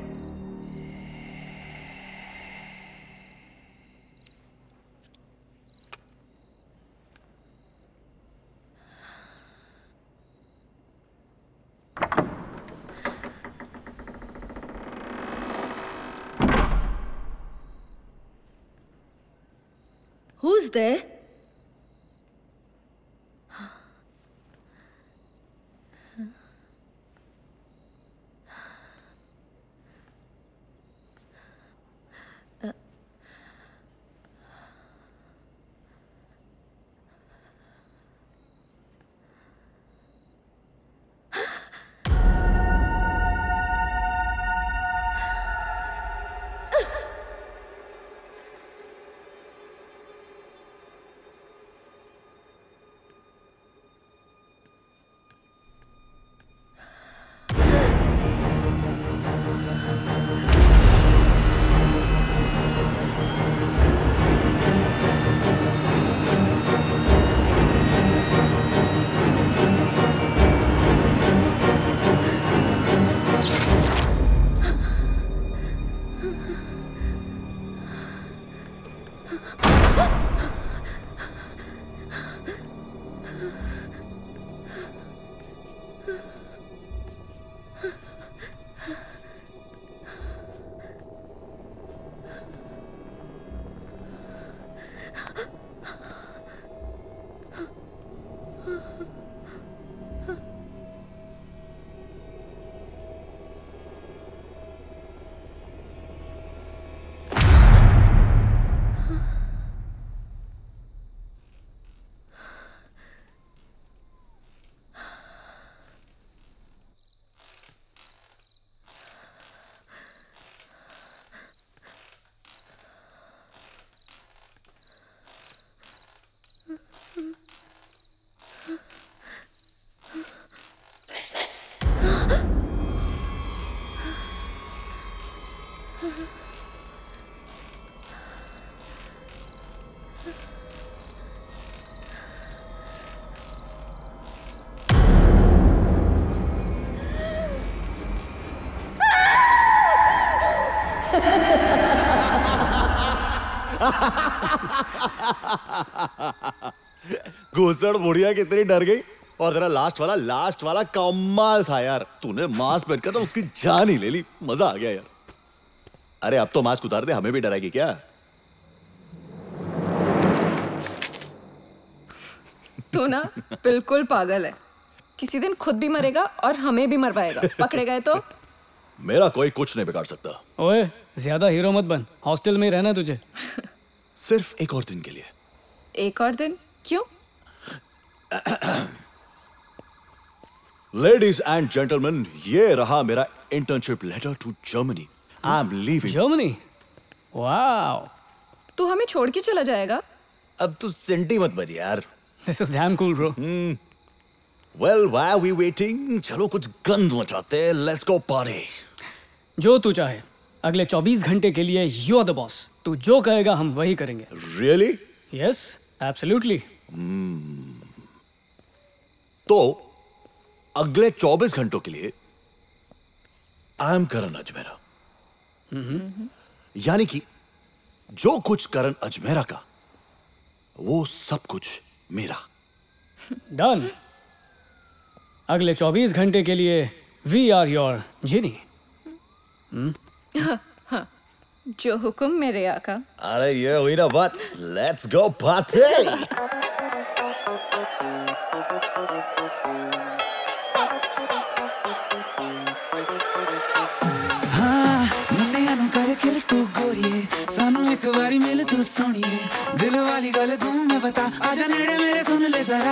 Who's there? घुसड़ बुढ़िया कितनी डर गई और तेरा लास्ट वाला लास्ट वाला कमाल था यार। तूने मास्क पहनकर ना उसकी जान ही ले ली, मजा आ गया यार। अरे अब तो मास्क उतार दे, हमें भी डराएगी क्या? तू ना बिल्कुल पागल है। किसी दिन खुद भी मरेगा और हमें भी मरवाएगा। पकड़े गए तो? मेरा कोई कुछ नहीं बिगाड़ सकता। ओए, ज्यादा हीरो मत बन, हॉस्टल में रहना तुझे। सिर्फ एक और दिन के लिए। एक और दिन? क्यों? लेडीज एंड जेंटलमैन, ये रहा मेरा internship letter to Germany. I am leaving. Germany? Wow. तू हमें छोड़ के चला जाएगा? अब तू सेंटी मत बन यार। This is damn cool, bro. Hmm. Well, why are we waiting? चलो कुछ गंद मचाते हैं। Let's go party. जो तू चाहे। अगले चौबीस घंटे के लिए you are the boss. तू जो कहेगा हम वही करेंगे। Really? Yes, absolutely. Hmm. तो अगले चौबीस घंटों के लिए I am Karan Ajmera. Mm-hmm. यानी कि जो कुछ करण अजमेरा का, वो सब कुछ मेरा। डन। अगले चौबीस घंटे के लिए वी आर योर जिनी। हाँ, हाँ, जो हुक्म मेरे आका। अरे ये हुई ना बात। Let's go party. खिल तू गोरिए सानू एक बारी मिल तू सोनिए दिल वाली गल तू मैं बता आजा नेड़े मेरे सुन ले जरा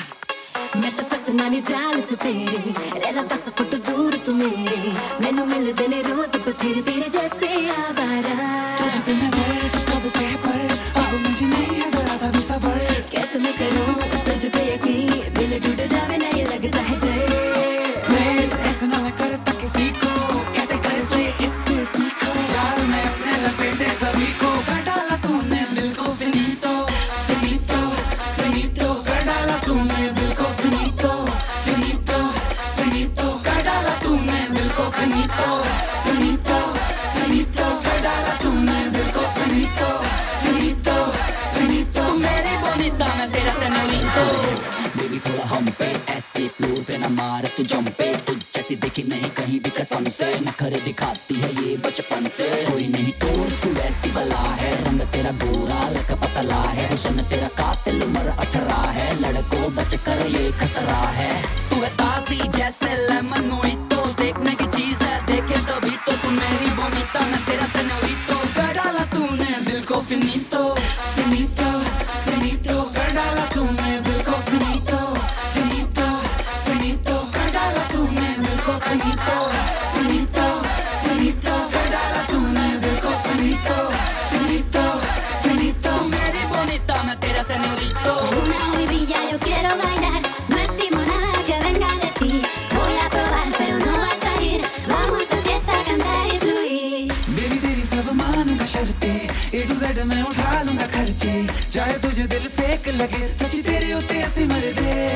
मैं तो फसना नहीं जाल च तेरे रहना दस फुट दूर तू मेरे मैनू मिल देने रोज बथेरे तेरे जैसे आवारा तुझ पे नजर कब से पर अब मुझे नहीं है जरा सा भी सबर कैसे मैं करूं तुझ पे यकीन दिल टूट जावे ना ये लगता है डर प्लीज ऐसे ना मैं करता किसी को कैसे कर इसलिए इससे सीखो जाल में अपने लपेटे सभी को कर डाला तूने दिल को फिनीतो फिनीतो फिनीतो कर डाला तूने दिल को फिनीतो फिनीतो फिनीतो कर डाला तूने दिल को फिनीतो फिनीतो फिनीतो कर डाला तूने दिल को फिनीतो फिनीतो फिनीतो तू मेरी बोनीता मैं तेरा सेनोरितो बेबी थोड़ा हम पे ऐसे फ्लोर पे ना मार तू जंपे तुझ जैसी देखी नहीं कहीं भी कसम से नखरे दिखाती है ये बचपन से कोई नहीं तोड़ तू ऐसी बला है रंग तेरा गोरा लक पतला है हुस्न तेरा कातिल उम्र अठारह है लड़कों बच कर ये खतरा है तू है ताजी जैसे लेमन मोइतो देखने की चीज है देखे तभी तो तू मेरी बोनीता मैं तेरा सेनोरितो कर डाला तूने दिल को फिनीतो फिनीतो फिनीतो कर डाला तूने दिल को फिनीतो फिनीतो फिनीतो कर डाला तूने दिल को फिनीतो फिनीतो फिनीतो कर डाला तूने दिल को फिनीतो फिनीto finito मेरी bonita मैं तेरा señorito una muy bella yo quiero bailar no estimo nada que venga de ti voy a probar pero no va a salir vamos de fiesta a cantar y fluir baby तेरी सब मानूंगा शर्तें A to Z मैं उठा लूंगा खर्चे चाहे तुझे दिल फेंक लगे सच्ची तेरे होते ऐसे मर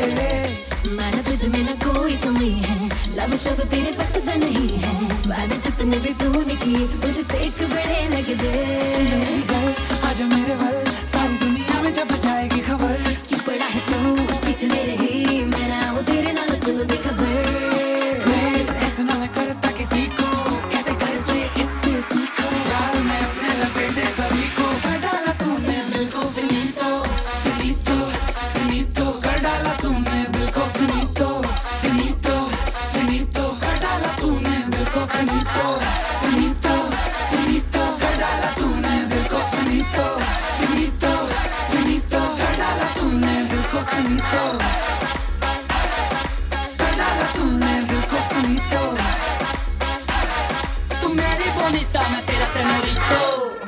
दे माना तुझ में ना कोई कमी है लब शब तेरे पास तो नहीं है वादे जितने भी तूने किए मुझे फेक बड़े लग दे आजा मेरे वल सारी दुनिया में जब जाएगी खबर क्यों पड़ा है तू पीछे मेरे ही मैं ना हूँ तेरे नाल सुन दे खबर प्लीज ऐसे ना मैं करता किसी को कैसे कर इसलिए इससे सीखो जाल में अपने लपेटे सभी को कर डाला तूने दिल को फिनीतो फिनीतो फिनीतो कर डाला तूने दिल को फिनीतो फिनीतो फिनीतो कर डाला तूने दिल को फिनीतो फिनीतो फिनीतो कर डाला तूने दिल को फिनीतो फिनीतो फिनीतो कर डाला तूने दिल को फिनीतो कर डाला तूने दिल को फिनीतो तू मेरी बोनीता मैं तेरा सेनोरितो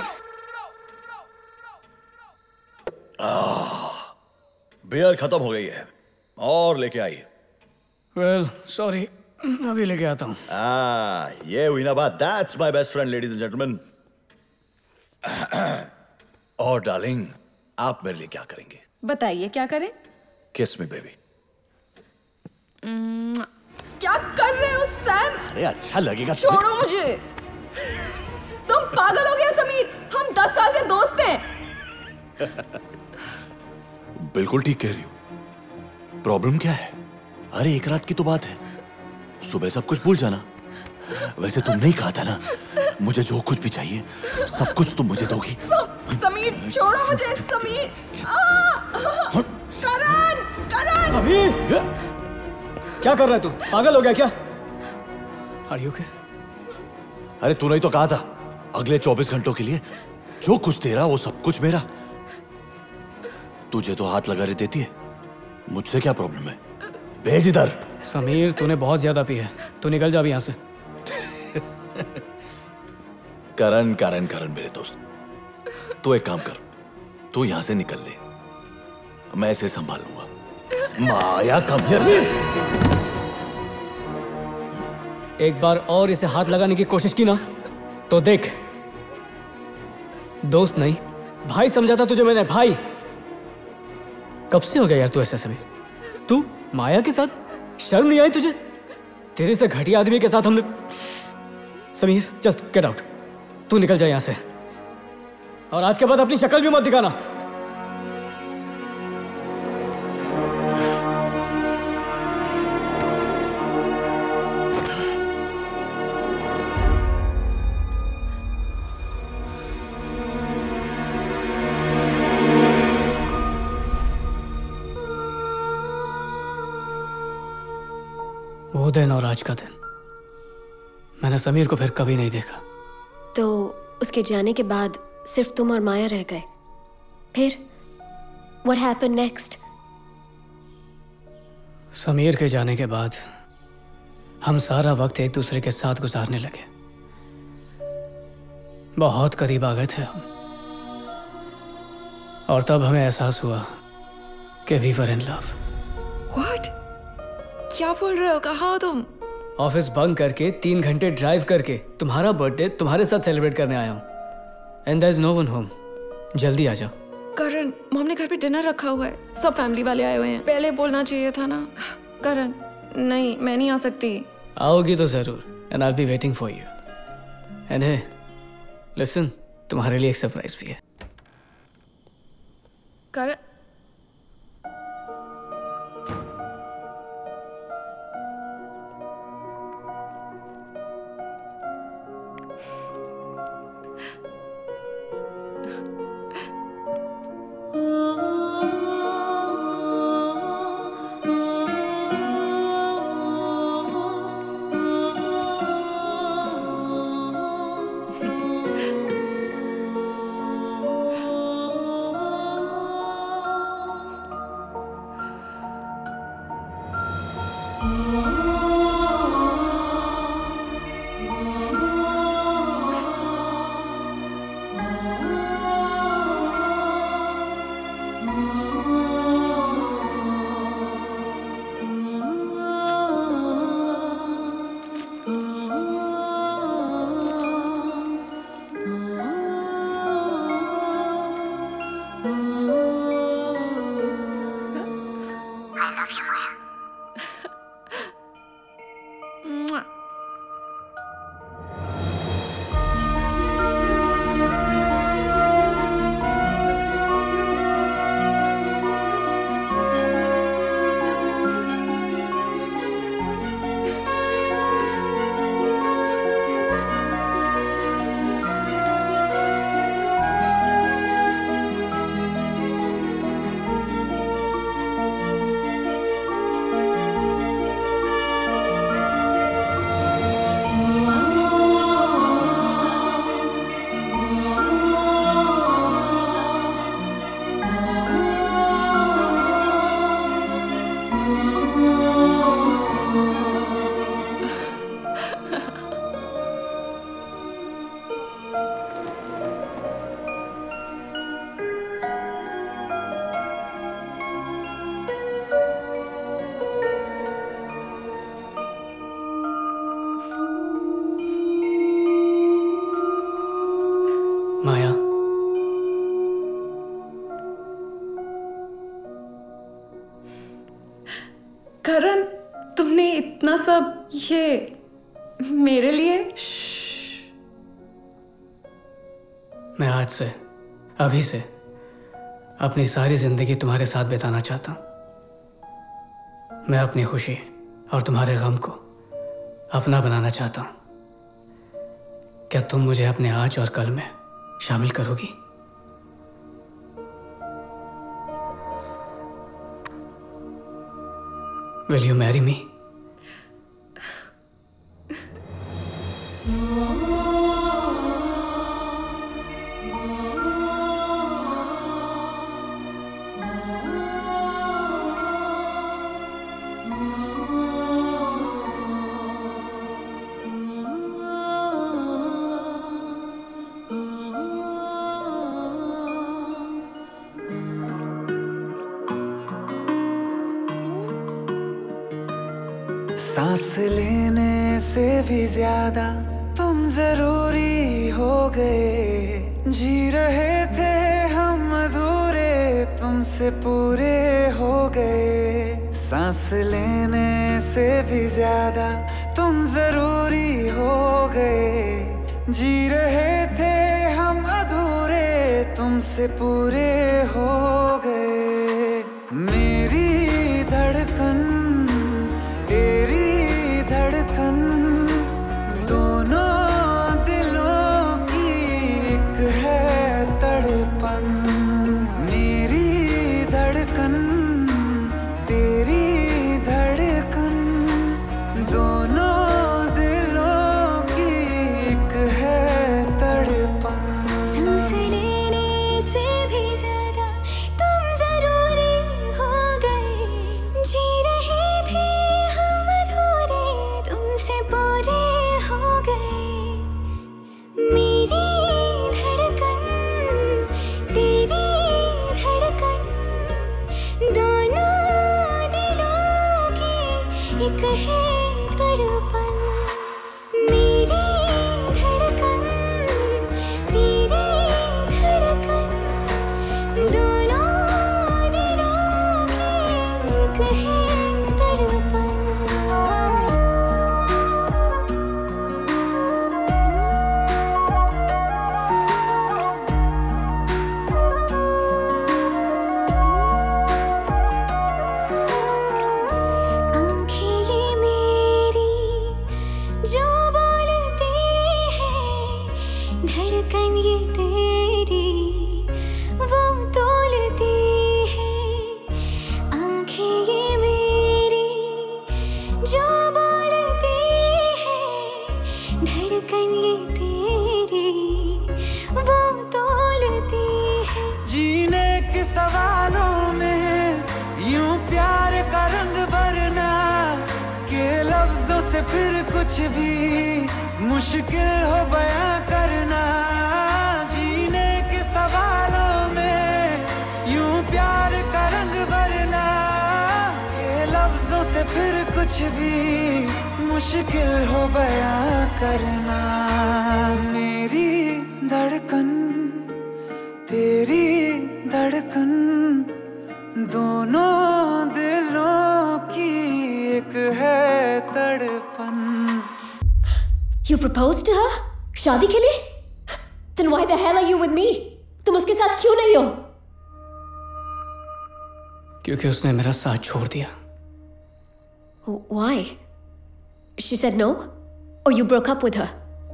बियर खत्म हो गई है और लेके आइए। वेल सॉरी अभी लेके आता हूँ। आ, ये हुई ना बात। That's my best friend ladies and gentleman. और डार्लिंग आप मेरे लिए क्या करेंगे? बताइए क्या करें? किस मी बेबी। क्या कर रहे हो सैम? अरे अच्छा लगेगा। छोड़ो मुझे। तुम पागल हो गया समीर, हम दस साल से दोस्त हैं। बिल्कुल ठीक कह रही हो। प्रॉब्लम क्या है? अरे एक रात की तो बात है, सुबह सब कुछ भूल जाना। वैसे तुम नहीं कहा था ना मुझे जो कुछ भी चाहिए सब कुछ तुम मुझे दोगी। समीर छोड़ो मुझे। समीर करण समीर! क्या कर रहा है तू? पागल हो गया क्या? Are you okay? अरे तूने ही तो कहा था अगले चौबीस घंटों के लिए जो कुछ तेरा वो सब कुछ मेरा। तुझे तो हाथ लगा रही देती है, मुझसे क्या प्रॉब्लम है? भेज इधर। समीर तूने बहुत ज्यादा पी है, तू निकल जा अभी यहाँ से। करण करण करण मेरे दोस्त, तू एक काम कर, तू यहाँ से निकल ले, मैं इसे संभाल लूंगा। Maya come here. एक बार और इसे हाथ लगाने की कोशिश की ना तो देख, दोस्त नहीं भाई समझा था तुझे मैंने, भाई। कब से हो गया यार तू ऐसा समीर? तू माया के साथ शर्म नहीं आई तुझे? तेरे से घटिया आदमी के साथ हमने। समीर जस्ट गेट आउट, तू निकल जा यहां से, और आज के बाद अपनी शक्ल भी मत दिखाना। वो दिन और आज का दिन मैंने समीर को फिर कभी नहीं देखा। तो उसके जाने के बाद सिर्फ तुम और माया रह गए। फिर what happened next? समीर के जाने के बाद हम सारा वक्त एक दूसरे के साथ गुजारने लगे, बहुत करीब आ गए थे हम, और तब हमें एहसास हुआ कि we were in love। What? क्या बोल रहे हो? कहाँ हो तुम? ऑफिस बंक करके तीन घंटे ड्राइव करके तुम्हारा बर्थडे तुम्हारे साथ सेलिब्रेट करने आया हूँ। And there is no one home, जल्दी आ जाओ। करण, मॉम ने घर पे डिनर रखा हुआ है, सब फैमिली वाले आए हुए हैं, पहले बोलना चाहिए था ना। करण नहीं, मैं नहीं आ सकती। आओगी तो जरूर, and I will be waiting for you. And hey listen, तुम्हारे लिए एक सरप्राइज भी है। करण माया, करण, तुमने इतना सब ये मेरे लिए? मैं आज से, अभी से अपनी सारी जिंदगी तुम्हारे साथ बिताना चाहता हूं। मैं अपनी खुशी और तुम्हारे गम को अपना बनाना चाहता हूं। क्या तुम मुझे अपने आज और कल में शामिल करोगी? Will you marry me? सांस लेने से भी ज्यादा तुम जरूरी हो गए, जी रहे थे हम अधूरे तुमसे पूरे हो गए। सांस लेने से भी ज्यादा तुम जरूरी हो गए, जी रहे थे हम अधूरे तुमसे पूरे हो गए। मेरी धड़कन तेरी धड़कन, दोनों दिलों की एक है तड़पन। मेरी धड़कन तेरी धड़कन, दोनों दिलों की एक है तड़पन। सांस लेने से भी ज्यादा तुम जरूरी हो गए, जी रहे थे हम अधूरे तुमसे पूरे हो गए। मेरी धड़कन तेरी धड़कन, दोनों दिलों की एक है तड़पन। मेरी धड़कन तेरी धड़कन, दोनों दिलों की एक है तड़पन। आँखें ये मेरी जो बोलती है, धड़कन ये तेरी वो तोलती है। आँखें ये मेरी जो बोलती है, धड़कन ये तेरी वो तोलती है। जीने के सवालों में यूं प्यार का रंग भरना, के लफ्जों से फिर कुछ भी मुश्किल हो बयां करना। जीने के सवालों में यूं प्यार का रंग भरना, के लफ्जों से फिर कुछ भी मुश्किल हो बयां करना। मेरी धड़कन तेरी धड़कन, दोनों दिलों की एक है तड़पन। You proposed to her? शादी के लिए? Then why the hell are you with me? तुम उसके साथ क्यों नहीं हो? क्योंकि उसने मेरा साथ छोड़ दिया। Why? She said no? Or you broke up with her?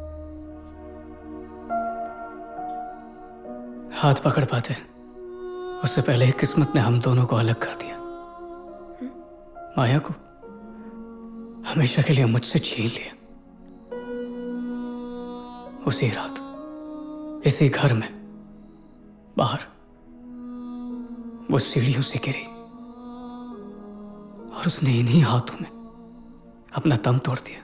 हाथ पकड़ पाते उससे पहले ही किस्मत ने हम दोनों को अलग कर दिया। माया को हमेशा के लिए मुझसे छीन लिया। उसी रात इसी घर में बाहर वो सीढ़ियों से गिरी और उसने इन्हीं हाथों में अपना दम तोड़ दिया।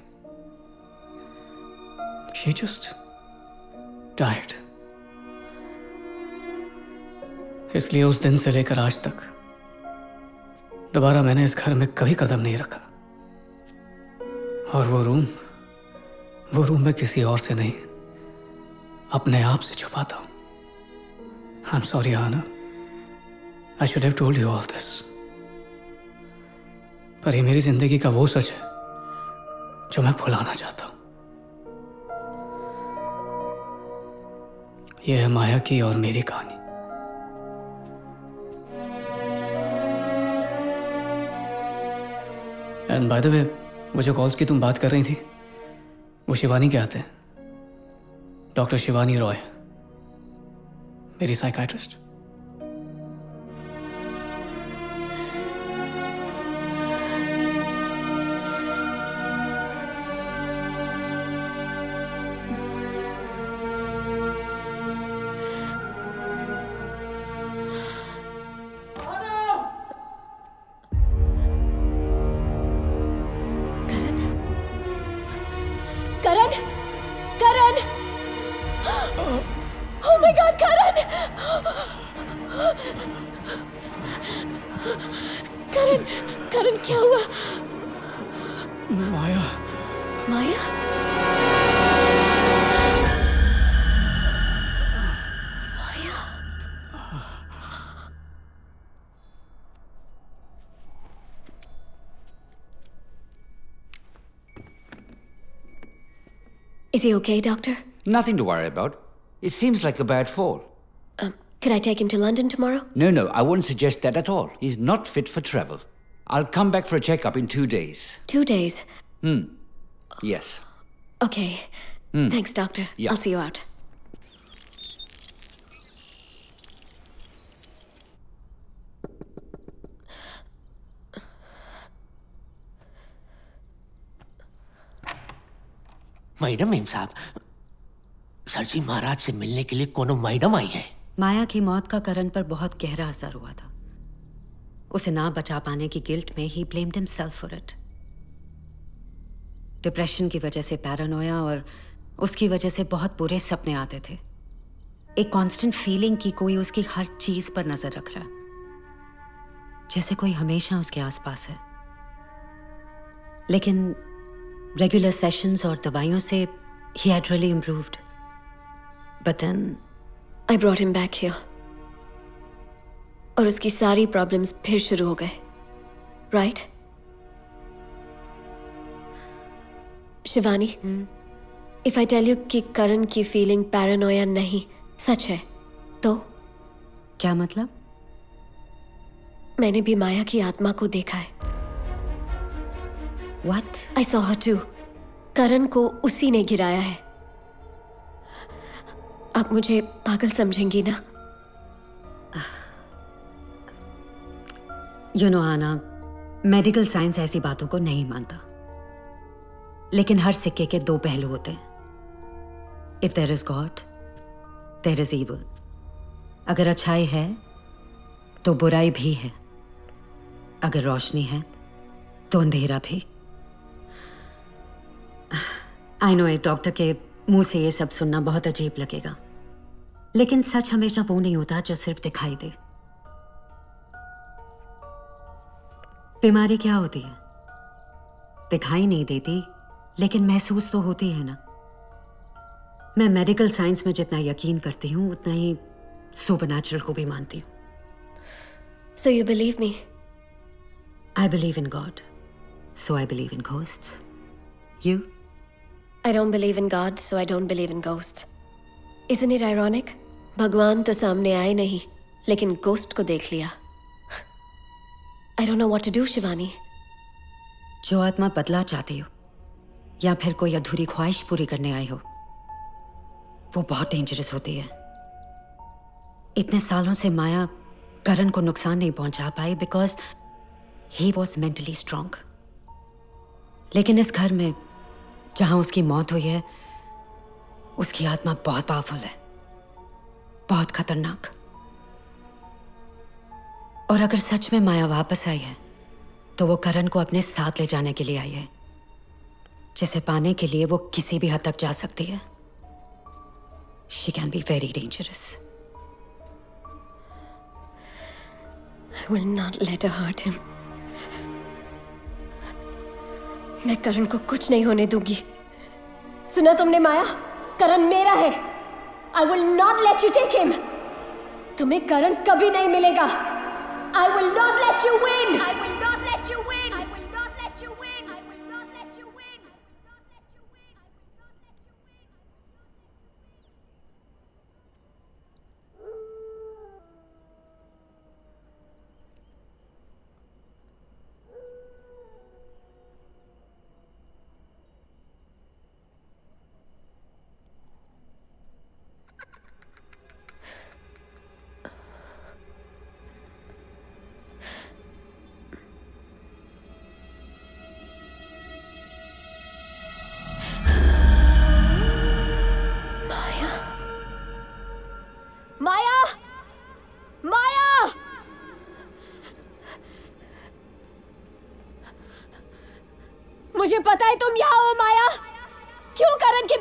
She just died. इसलिए उस दिन से लेकर आज तक दोबारा मैंने इस घर में कभी कदम नहीं रखा। और वो रूम वो रूम मैं किसी और से नहीं, अपने आप से छुपाता हूं। I'm sorry, Ahana. I should have told you all this. पर ये मेरी जिंदगी का वो सच है जो मैं भुलाना चाहता हूं। यह है माया की और मेरी कहानी। एंड बाय द वे, वो जो कॉल्स की तुम बात कर रही थी वो शिवानी के आते हैं। डॉक्टर शिवानी रॉय, मेरी psychiatrist. Karan, Karan! Oh my God, Karan! Karan, Karan क्या हुआ? Maya, Maya? Maya? Is he okay, doctor? Nothing to worry about. It seems like a bad fall. Um, could I take him to London tomorrow? No, no, I wouldn't suggest that at all. He's not fit for travel. I'll come back for a checkup in two days. Two days? Hmm. Yes. Okay. Hmm. Thanks, doctor. Yeah. I'll see you out. Madam ma'am साहब, sir ji महाराज से मिलने के लिए कोनो madam आई है। माया की मौत का करण पर बहुत गहरा असर हुआ था। उसे ना बचा पाने की गिल्ट में ही blamed himself for it. Depression की वजह से पैरानोया और उसकी वजह से बहुत बुरे सपने आते थे। एक कांस्टेंट फीलिंग की कोई उसकी हर चीज पर नजर रख रहा है, जैसे कोई हमेशा उसके आसपास है। लेकिन रेगुलर सेशंस और दवाइयों से he had really improved. But then I brought him back here. और उसकी सारी प्रॉब्लम्स फिर शुरू हो गए, right? Shivani, if I tell you कि करण की फीलिंग पैरानोया नहीं सच है, तो? क्या मतलब? मैंने भी माया की आत्मा को देखा है। What? I saw her too. करण को उसी ने गिराया है। आप मुझे पागल समझेंगी ना? You know Ana, medical science ऐसी बातों को नहीं मानता, लेकिन हर सिक्के के दो पहलू होते हैं। If there is God, there is evil. अगर अच्छाई है तो बुराई भी है, अगर रोशनी है तो अंधेरा भी। आई नो एक डॉक्टर के मुंह से ये सब सुनना बहुत अजीब लगेगा, लेकिन सच हमेशा वो नहीं होता जो सिर्फ दिखाई दे। बीमारी क्या होती है? दिखाई नहीं देती, लेकिन महसूस तो होती है ना। मैं मेडिकल साइंस में जितना यकीन करती हूँ, उतना ही सुपरनैचुरल को भी मानती हूँ। So you believe me? I believe in God, so I believe in ghosts. You? I don't believe in God, so I don't believe in ghosts. Isn't it ironic? भगवान तो सामने आए नहीं, लेकिन ghost को देख लिया। I don't know what to do, Shivani. जो आत्मा बदला चाहती हो या फिर कोई अधूरी ख्वाहिश पूरी करने आई हो, वो बहुत डेंजरस होती है। इतने सालों से माया करण को नुकसान नहीं पहुंचा पाई because he was mentally strong. लेकिन इस घर में जहां उसकी मौत हुई है, उसकी आत्मा बहुत पावरफुल है, बहुत खतरनाक। और अगर सच में माया वापस आई है तो वो करण को अपने साथ ले जाने के लिए आई है, जिसे पाने के लिए वो किसी भी हद तक जा सकती है। She can be very dangerous. I will not let her hurt him. मैं करण को कुछ नहीं होने दूंगी। सुना तुमने माया? करण मेरा है। I will not let you take him. तुम्हें करण कभी नहीं मिलेगा। I will not let you win. I will not let you win. I will not let you win. I will not let you win.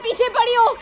पीछे पड़ी हो।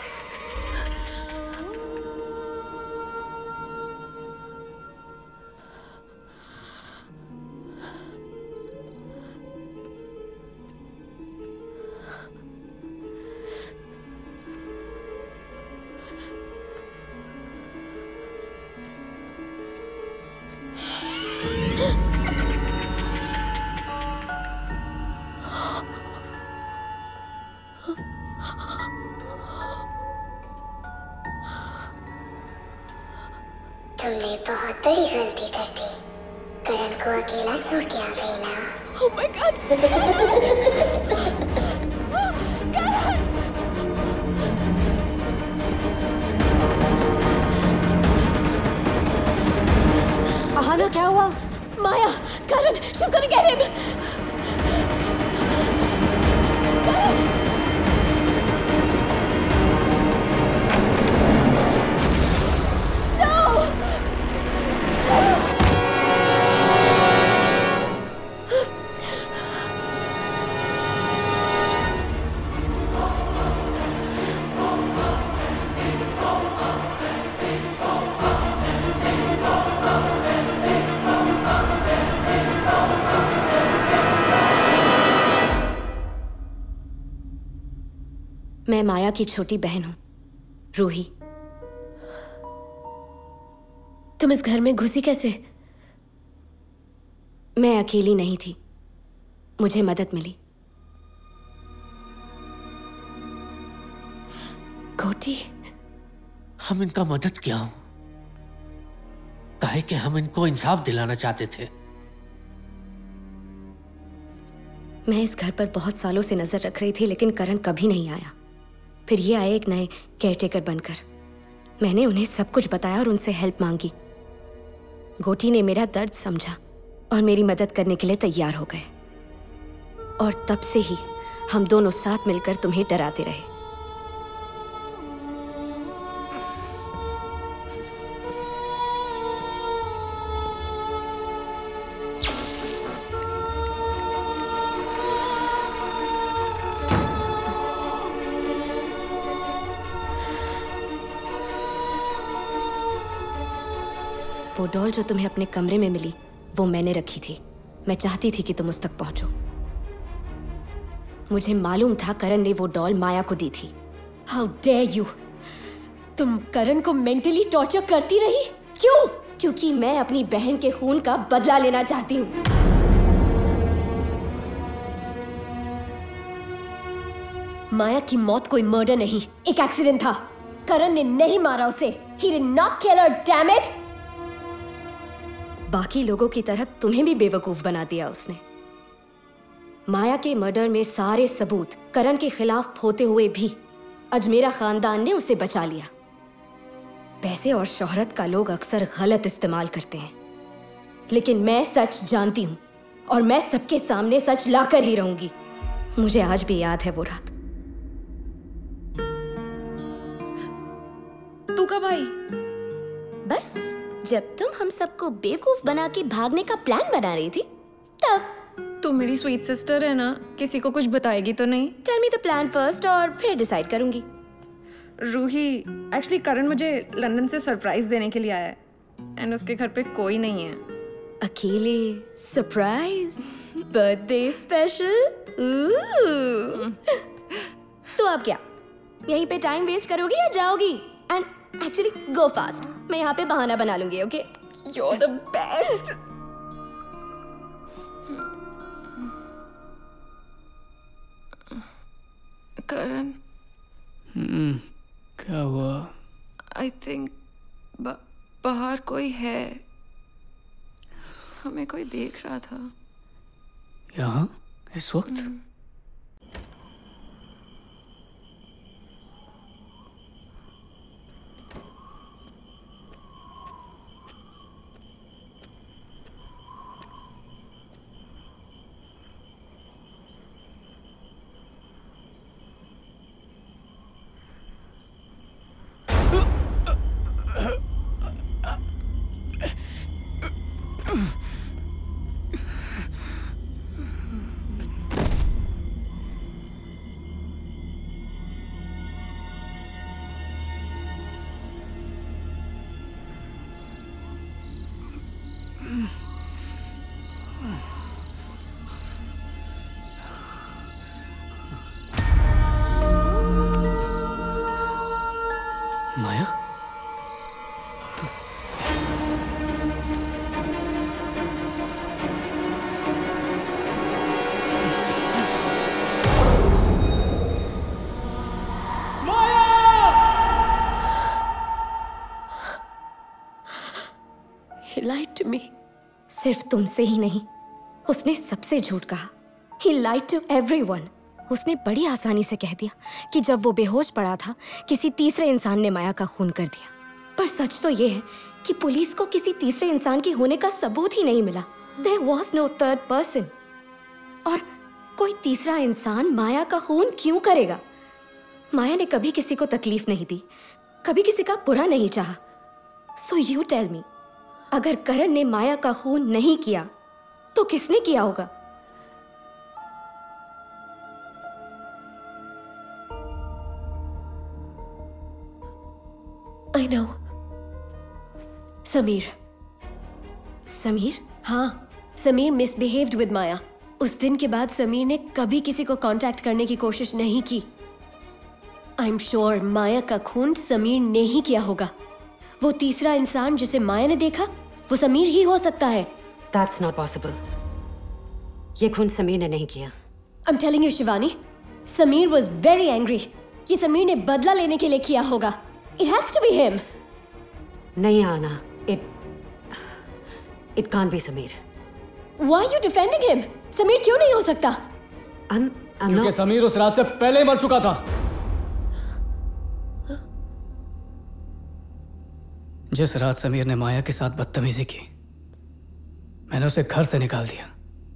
तुमने बहुत बड़ी गलती कर दी। करण को अकेला छोड़ के आ गई ना। Oh my God! करण! आहाना क्या हुआ? माया, करण, she's gonna get him. करण! मैं माया की छोटी बहन हूं, रूही। तुम इस घर में घुसी कैसे? मैं अकेली नहीं थी, मुझे मदद मिली। गोटी, हम इनका मदद किया हूं, काहे कि हम इनको इंसाफ दिलाना चाहते थे। मैं इस घर पर बहुत सालों से नजर रख रही थी, लेकिन करण कभी नहीं आया। फिर ये आए एक नए केयरटेकर बनकर। मैंने उन्हें सब कुछ बताया और उनसे हेल्प मांगी। गोटी ने मेरा दर्द समझा और मेरी मदद करने के लिए तैयार हो गए। और तब से ही हम दोनों साथ मिलकर तुम्हें डराते रहे। वो डॉल जो तुम्हें अपने कमरे में मिली, वो मैंने रखी थी। मैं चाहती थी कि तुम उस तक पहुंचो। मुझे मालूम था करण ने वो डॉल माया को दी थी। How dare you! तुम करण को मेंटली टॉर्चर करती रही? क्यों? क्योंकि मैं अपनी बहन के खून का बदला लेना चाहती हूँ। माया की मौत कोई मर्डर नहीं, एक एक्सीडेंट था। करण ने नहीं मारा उसे। He did not kill her, damn it! बाकी लोगों की तरह तुम्हें भी बेवकूफ बना दिया उसने। माया के मर्डर में सारे सबूत करण के खिलाफ होते हुए भी अजमेरा खानदान ने उसे बचा लिया। पैसे और शोहरत का लोग अक्सर गलत इस्तेमाल करते हैं, लेकिन मैं सच जानती हूँ और मैं सबके सामने सच लाकर ही रहूंगी। मुझे आज भी याद है वो रात। तू कब आई? बस जब तुम हम सबको बेवकूफ बना के भागने का प्लान बना रही थी तब। तू मेरी स्वीट सिस्टर है ना, किसी को कुछ बताएगी तो नहीं? Tell me the plan first और फिर डिसाइड करूंगी। रूही, एक्चुअली करण मुझे लंदन से सरप्राइज देने के लिए आया है एंड उसके घर पे कोई नहीं है। अकेले सरप्राइज? Birthday special? तो अब क्या, यहीं पे टाइम वेस्ट करोगी या जाओगी? एंड एक्चुअली गो फास्ट, मैं यहाँ पे बहाना बना लूंगी। Okay? You're the best. Karan, हम्म, क्या हुआ? आई थिंक बाहर कोई है, हमें कोई देख रहा था। यहाँ इस वक्त? सिर्फ तुमसे ही नहीं, उसने सबसे झूठ कहा। He lied to everyone. उसने बड़ी आसानी से कह दिया कि जब वो बेहोश पड़ा था किसी तीसरे इंसान ने माया का खून कर दिया। पर सच तो ये है कि पुलिस को किसी तीसरे इंसान के होने का सबूत ही नहीं मिला। There was no third person. और कोई तीसरा इंसान माया का खून क्यों करेगा? माया ने कभी किसी को तकलीफ नहीं दी, कभी किसी का बुरा नहीं चाहा। So you tell me, अगर करण ने माया का खून नहीं किया तो किसने किया होगा? I know. समीर। समीर? हाँ, समीर मिसबिहेव्ड विद माया। उस दिन के बाद समीर ने कभी किसी को कांटेक्ट करने की कोशिश नहीं की। आई एम श्योर माया का खून समीर ने ही किया होगा। वो तीसरा इंसान जिसे माया ने देखा, वो समीर ही हो सकता है। That's not possible. ये खून समीर ने नहीं किया। I'm telling you, Shivani, Sameer was very angry. ये समीर ने बदला लेने के लिए किया होगा। It has to be him. नहीं आना, it it can't be Sameer. Why are you defending him? Sameer क्यों नहीं हो सकता? I'm, I'm क्योंकि not... समीर उस रात से पहले ही मर चुका था। जिस रात समीर ने माया के साथ बदतमीजी की, मैंने उसे घर से निकाल दिया।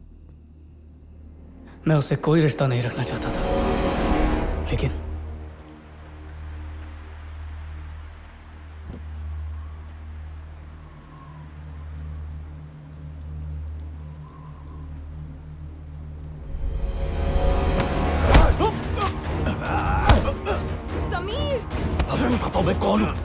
मैं उससे कोई रिश्ता नहीं रखना चाहता था, लेकिन समीर! अब मैं बताता हूं मैं कौन हूं।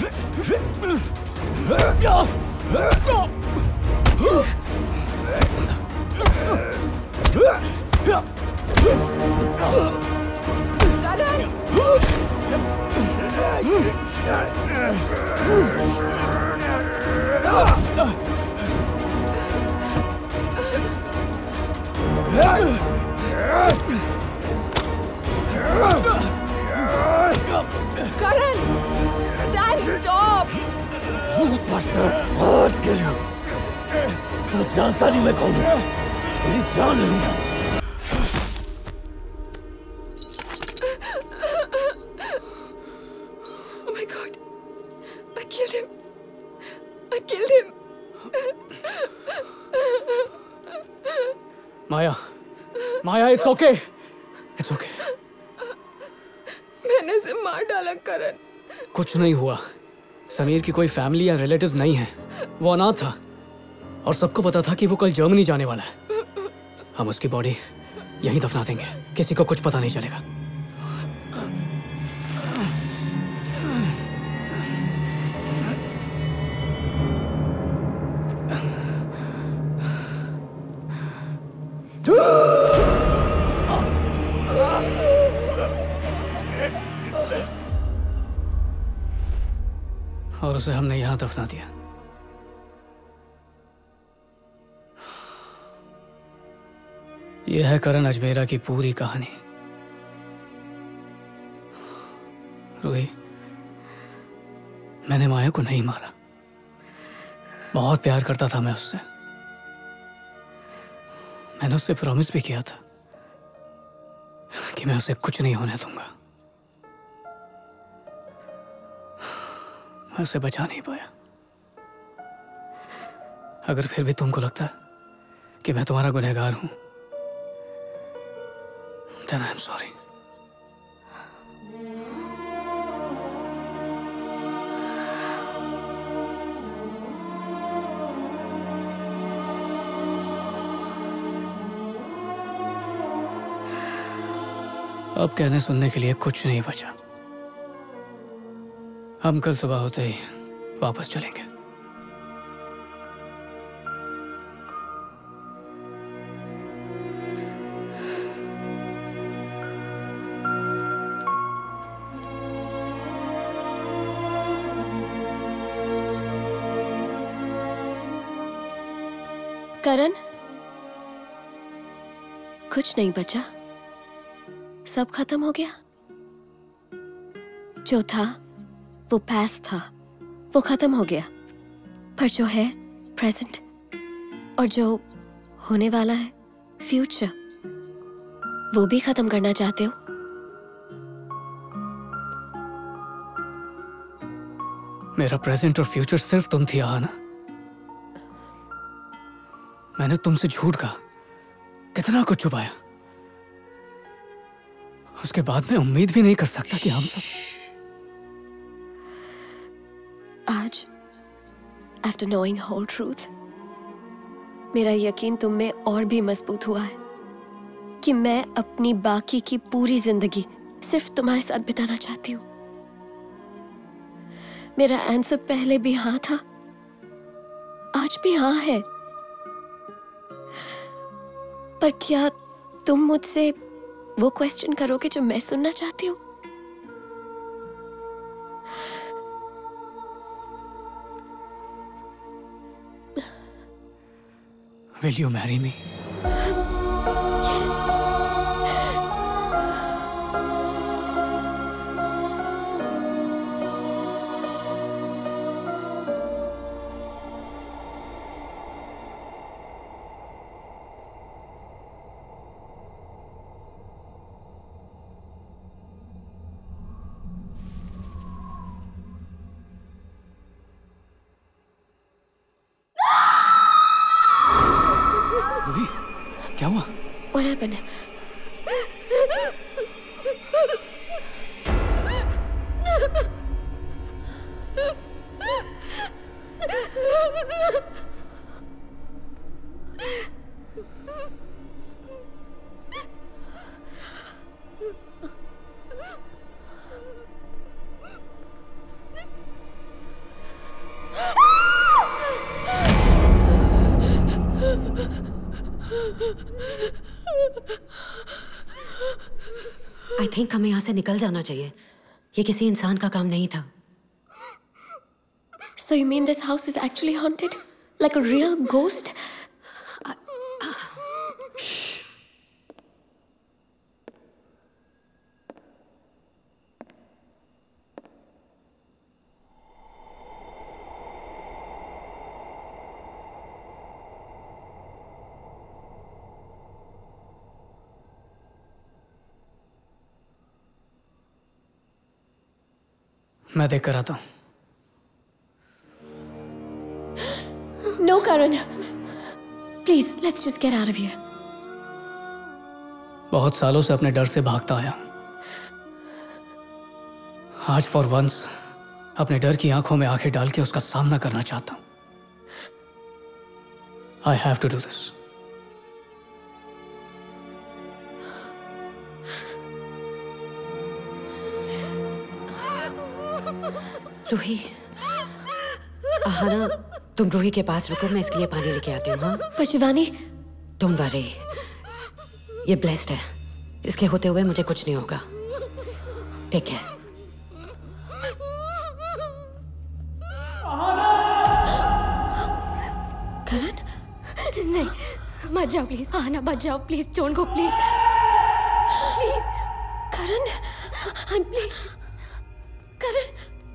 Karan! Sam, stop! You bastard! I'll kill you. तू जानता नहीं मैं कौन हूं। तेरी जान ले लूंगा। Oh my God! I killed him. I killed him. Maya, Maya, it's okay. It's okay. मैंने उसे मार डाला करण। कुछ नहीं हुआ। समीर की कोई फैमिली या रिलेटिव्स नहीं है। वो अनाथ था और सबको पता था कि वो कल जर्मनी जाने वाला है। हम उसकी बॉडी यहीं दफना देंगे, किसी को कुछ पता नहीं चलेगा। और उसे हमने यहां दफना दिया। यह है करण अजमेरा की पूरी कहानी। रूही, मैंने माया को नहीं मारा। बहुत प्यार करता था मैं उससे। मैंने उससे प्रॉमिस भी किया था कि मैं उसे कुछ नहीं होने दूंगा। मैं उसे बचा नहीं पाया। अगर फिर भी तुमको लगता है कि मैं तुम्हारा गुनहगार हूं, then I'm sorry. अब कहने सुनने के लिए कुछ नहीं बचा। हम कल सुबह होते ही वापस चलेंगे। करण, कुछ नहीं बचा, सब खत्म हो गया। जो था वो पास्ट था, वो खत्म हो गया। पर जो है प्रेजेंट, और जो होने वाला है, फ्यूचर, वो भी खत्म करना चाहते हो? मेरा प्रेजेंट और फ्यूचर सिर्फ तुम थी आहाना। मैंने तुमसे झूठ कहा, कितना कुछ छुपाया। उसके बाद मैं उम्मीद भी नहीं कर सकता कि हम सब आज, आफ्टर नोइंग होल ट्रूथ, मेरा यकीन तुम में और भी मजबूत हुआ है कि मैं अपनी बाकी की पूरी जिंदगी सिर्फ तुम्हारे साथ बिताना चाहती हूँ। मेरा आंसर पहले भी हाँ था, आज भी हाँ है। पर क्या तुम मुझसे वो क्वेश्चन करोगे जो मैं सुनना चाहती हूँ? Will you marry me? क्या हुआ? What happened? आई थिंक हमें यहाँ से निकल जाना चाहिए। ये किसी इंसान का काम नहीं था। So you mean this house is actually haunted? Like a real ghost? मैं देख कर आता हूँ। No, Karan. Please, let's just get out of here. बहुत सालों से अपने डर से भागता आया। आज फॉर वंस अपने डर की आंखों में आंखें डाल के उसका सामना करना चाहता हूँ। I have to do this. Ruhi, Aahana, तुम रूही के पास रुको, मैं इसके लिए पानी लेके आती हूँ। हाँ? पर शिवानी, तुम वरी, ये ब्लेस्ड है। इसके होते हुए मुझे कुछ नहीं होगा। ठीक है। करण, नहीं, मत जाओ प्लीज। आहाना, मत जाओ please. Don't go please, please. Karan, I am please. Karan,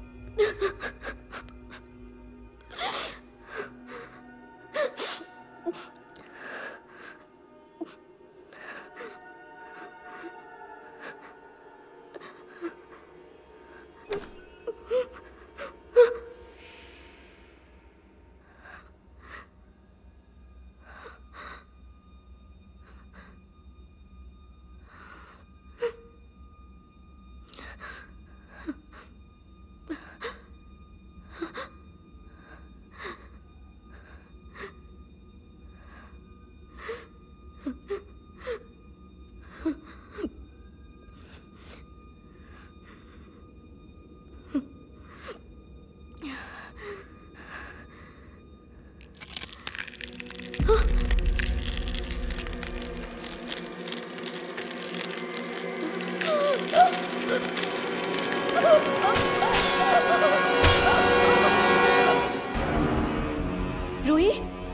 Roohi,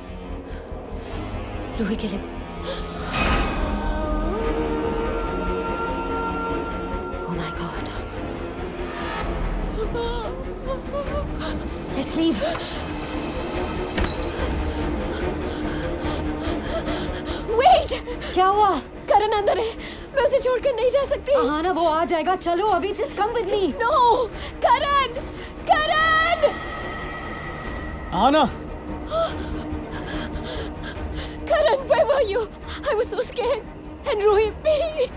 Roohi के लिए Oh my God. Let's leave. क्या हुआ? करण अंदर है, मैं उसे छोड़कर नहीं जा सकती। आहाना वो आ जाएगा, चलो अभी, just come with me. No, Karan, Karan. Ahana. Karan, where were you? I was so scared. And Rohit, me.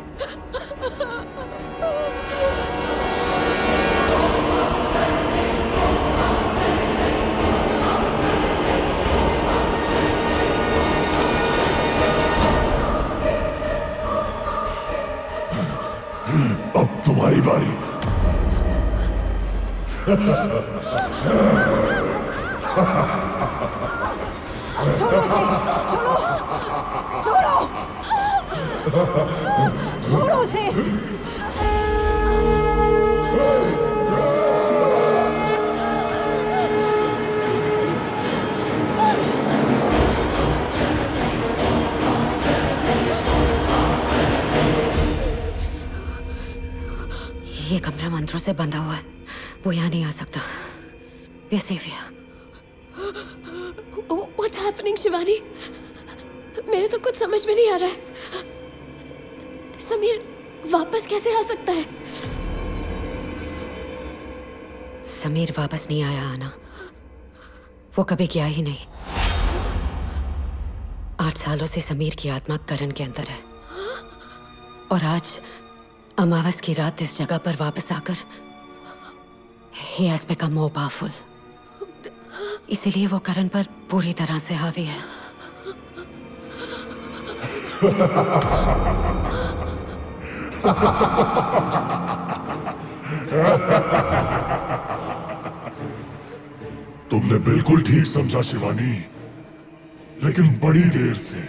अब तुम्हारी बारी। छोड़ो उसे, छोड़ो, छोड़ो, छोड़ो उसे। ये कमरा मंत्रों से बंधा हुआ है, वो यहाँ नहीं आ सकता। We are safe here. What's happening, Shivani? मेरे तो कुछ समझ में नहीं आ रहा है। समीर वापस कैसे आ सकता है? समीर वापस नहीं आया आना, वो कभी गया ही नहीं। आठ सालों से समीर की आत्मा करण के अंदर है, और आज अमावस की रात इस जगह पर वापस आकर he has become more powerful. इसीलिए वो करण पर पूरी तरह से हावी है। तुमने बिल्कुल ठीक समझा शिवानी, लेकिन बड़ी देर से।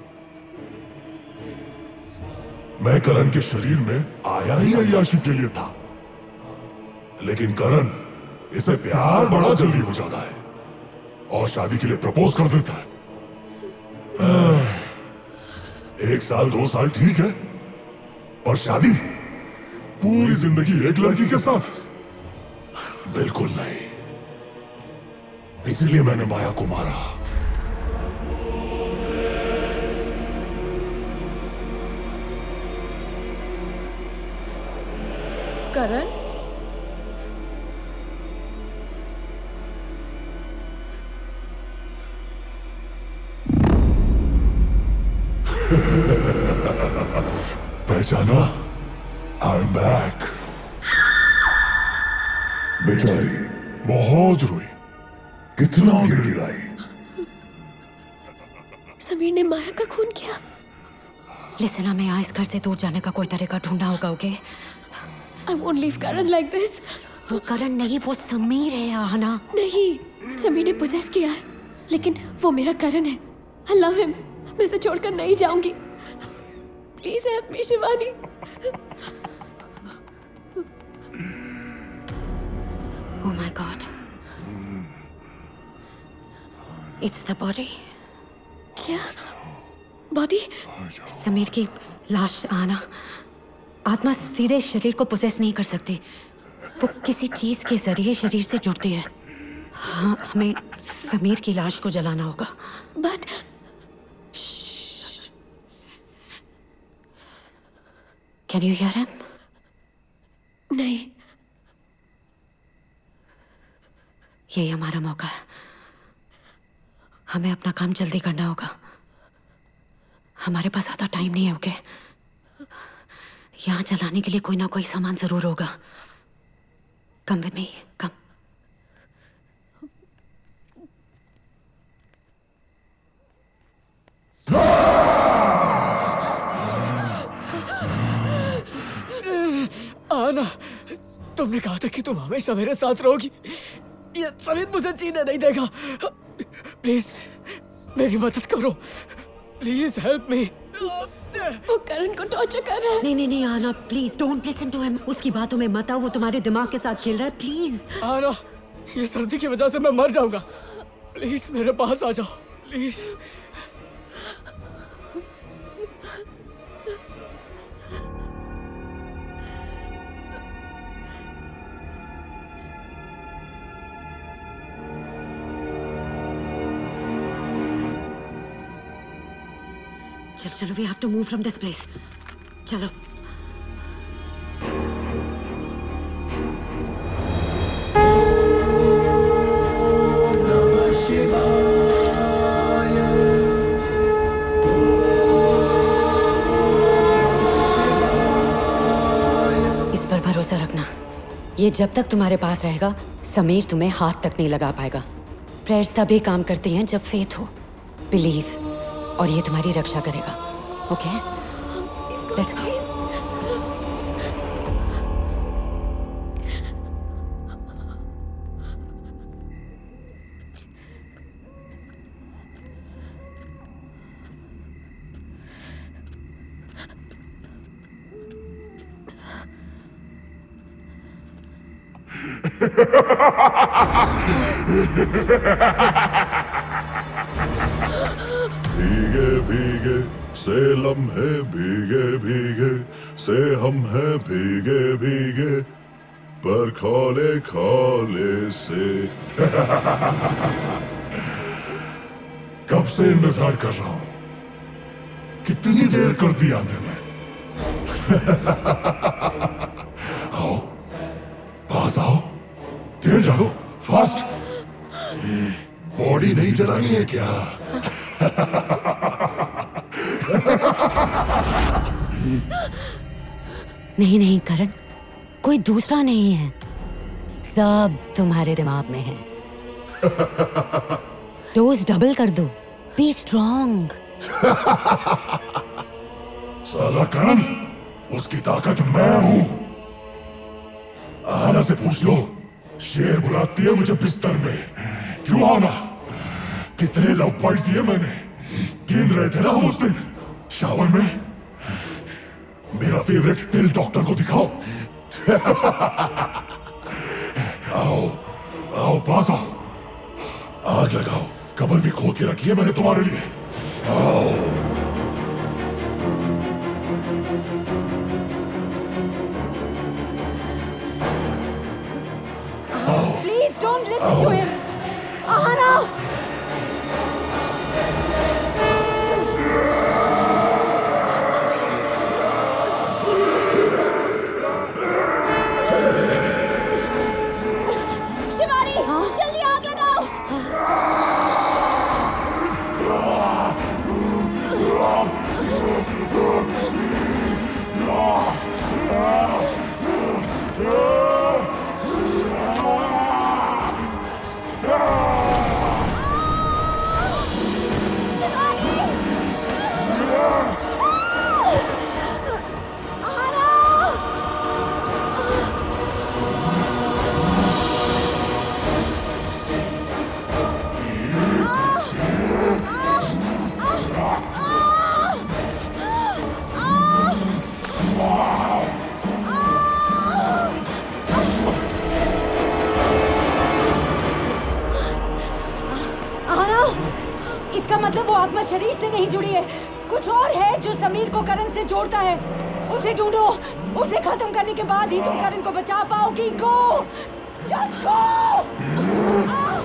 मैं करण के शरीर में आया ही अय्याशी के लिए था, लेकिन करण इसे प्यार बड़ा जल्दी हो जाता है और शादी के लिए प्रपोज कर देता है। एक साल दो साल ठीक है, पर शादी पूरी जिंदगी एक लड़की के साथ बिल्कुल नहीं। इसीलिए मैंने माया को मारा। करण, पहचाना? I am back. बेचारी बहुत रोई, कितना गिड़गिड़ाई। समीर ने माया का खून किया। लिसन, हमें यहाँ इस घर से दूर जाने का कोई तरीका ढूंढना होगा, okay? I won't leave Karan like this. वो करण नहीं, वो समीर है आना। नहीं, समीर ने पोजेस किया है, लेकिन वो मेरा करण है। I love him. मैं उसे छोड़कर नहीं जाऊंगी। Please help me, Shivani. Oh my God. It's the body. क्या? बॉडी? समीर की लाश आना। आत्मा सीधे शरीर को पोसेस नहीं कर सकती, वो किसी चीज के जरिए शरीर से जुड़ती है। हाँ, हमें समीर की लाश को जलाना होगा। But can you hear him? नहीं। यही हमारा मौका है, हमें अपना काम जल्दी करना होगा। हमारे पास ज़्यादा टाइम नहीं है, ओके? यहाँ जलाने के लिए कोई ना कोई सामान जरूर होगा। Come with me, come. Ana, तुमने कहा था कि तुम हमेशा मेरे साथ रहोगी। ये समीर मुझे जीने नहीं देगा। प्लीज मेरी मदद करो, प्लीज हेल्प मी। वो करण को टॉर्चर कर रहा है। नहीं नहीं नहीं Ana, please don't listen to him. उसकी बातों में मत आओ, वो तुम्हारे दिमाग के साथ खेल रहा है। प्लीज आना, ये सर्दी की वजह से मैं मर जाऊंगा। प्लीज मेरे पास आ जाओ, प्लीज। चलो चलो, we have to move from this place. चलो. इस पर भरोसा रखना. ये जब तक तुम्हारे पास रहेगा, समीर तुम्हें हाथ तक नहीं लगा पाएगा. प्रेयर्स तभी काम करती हैं जब फेथ हो. बिलीव, और ये तुम्हारी रक्षा करेगा. ओके? Let's go. भीगे भीगे से लम्हे भीगे भीगे से हम हैं भीगे भीगे पर खोले खोले से. कब से इंतजार कर रहा हूं. कितनी देर कर दी आने में. आओ, पास आओ. तेल डालो, फास्ट. बॉडी नहीं जलानी है क्या? नहीं नहीं करण, कोई दूसरा नहीं है. सब तुम्हारे दिमाग में है. डोज डबल कर दो. Be strong. साला करण, उसकी ताकत मैं हूं. आना से पूछ लो. शेर बुलाती है मुझे बिस्तर में. क्यों आना? कितने लव पॉइंट्स दिए मैंने. गिन रहे थे ना हम उस दिन शावर में. मेरा फेवरेट दिल डॉक्टर को दिखाओ. आओ आओ, पास आओ. आग लगाओ. कब्र भी खोद के रखी है मैंने तुम्हारे लिए. आओ. Please don't listen to him. Ahana! Shivani, जल्दी आग लगाओ. मतलब वो आत्मा शरीर से नहीं जुड़ी है. कुछ और है जो समीर को करण से जोड़ता है. उसे ढूंढो. उसे खत्म करने के बाद ही तुम करण को बचा पाओगी. गो, जस्ट गो.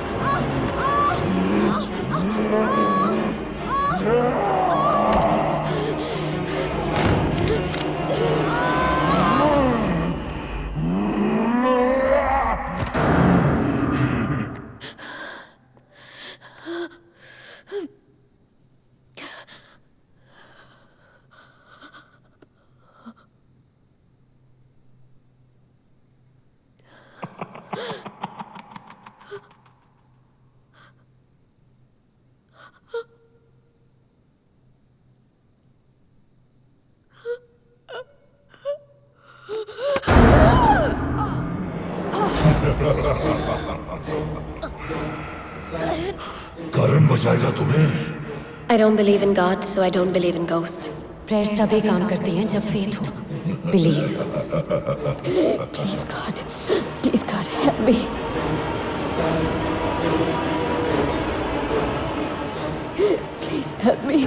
करण बचाएगा तुम्हें. I don't believe in God, so I don't believe in ghosts. Prayers तभी काम करती हैं जब फेथ हो. Believe. Please God, please God, help me. Please help me.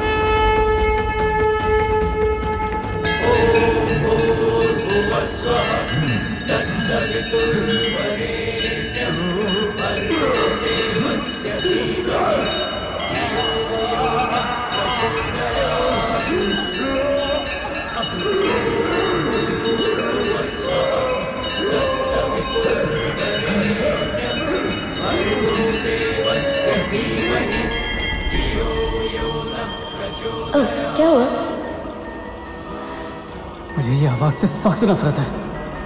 आवाज से सख्त नफरत है।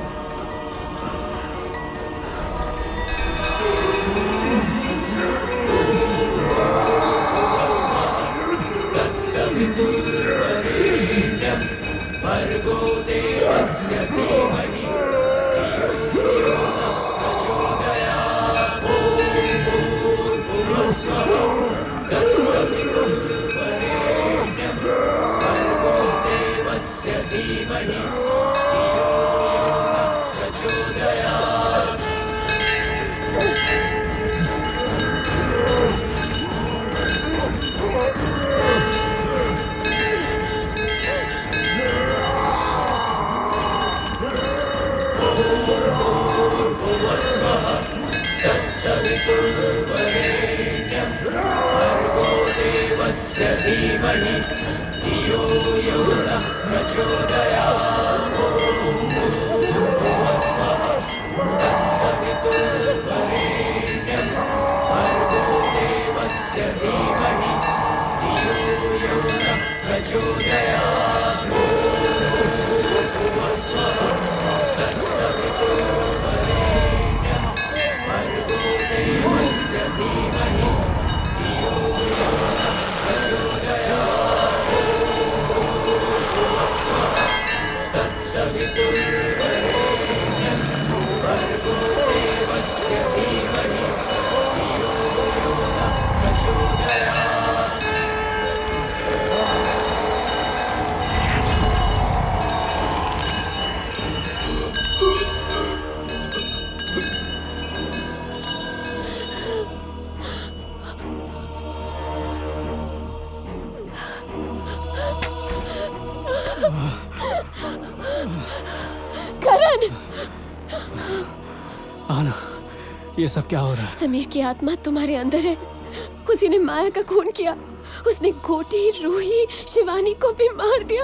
आना, ये सब क्या हो रहा है? समीर की आत्मा तुम्हारे अंदर है। उसी ने माया का खून किया। उसने गोटी, रूही, शिवानी को भी मार दिया।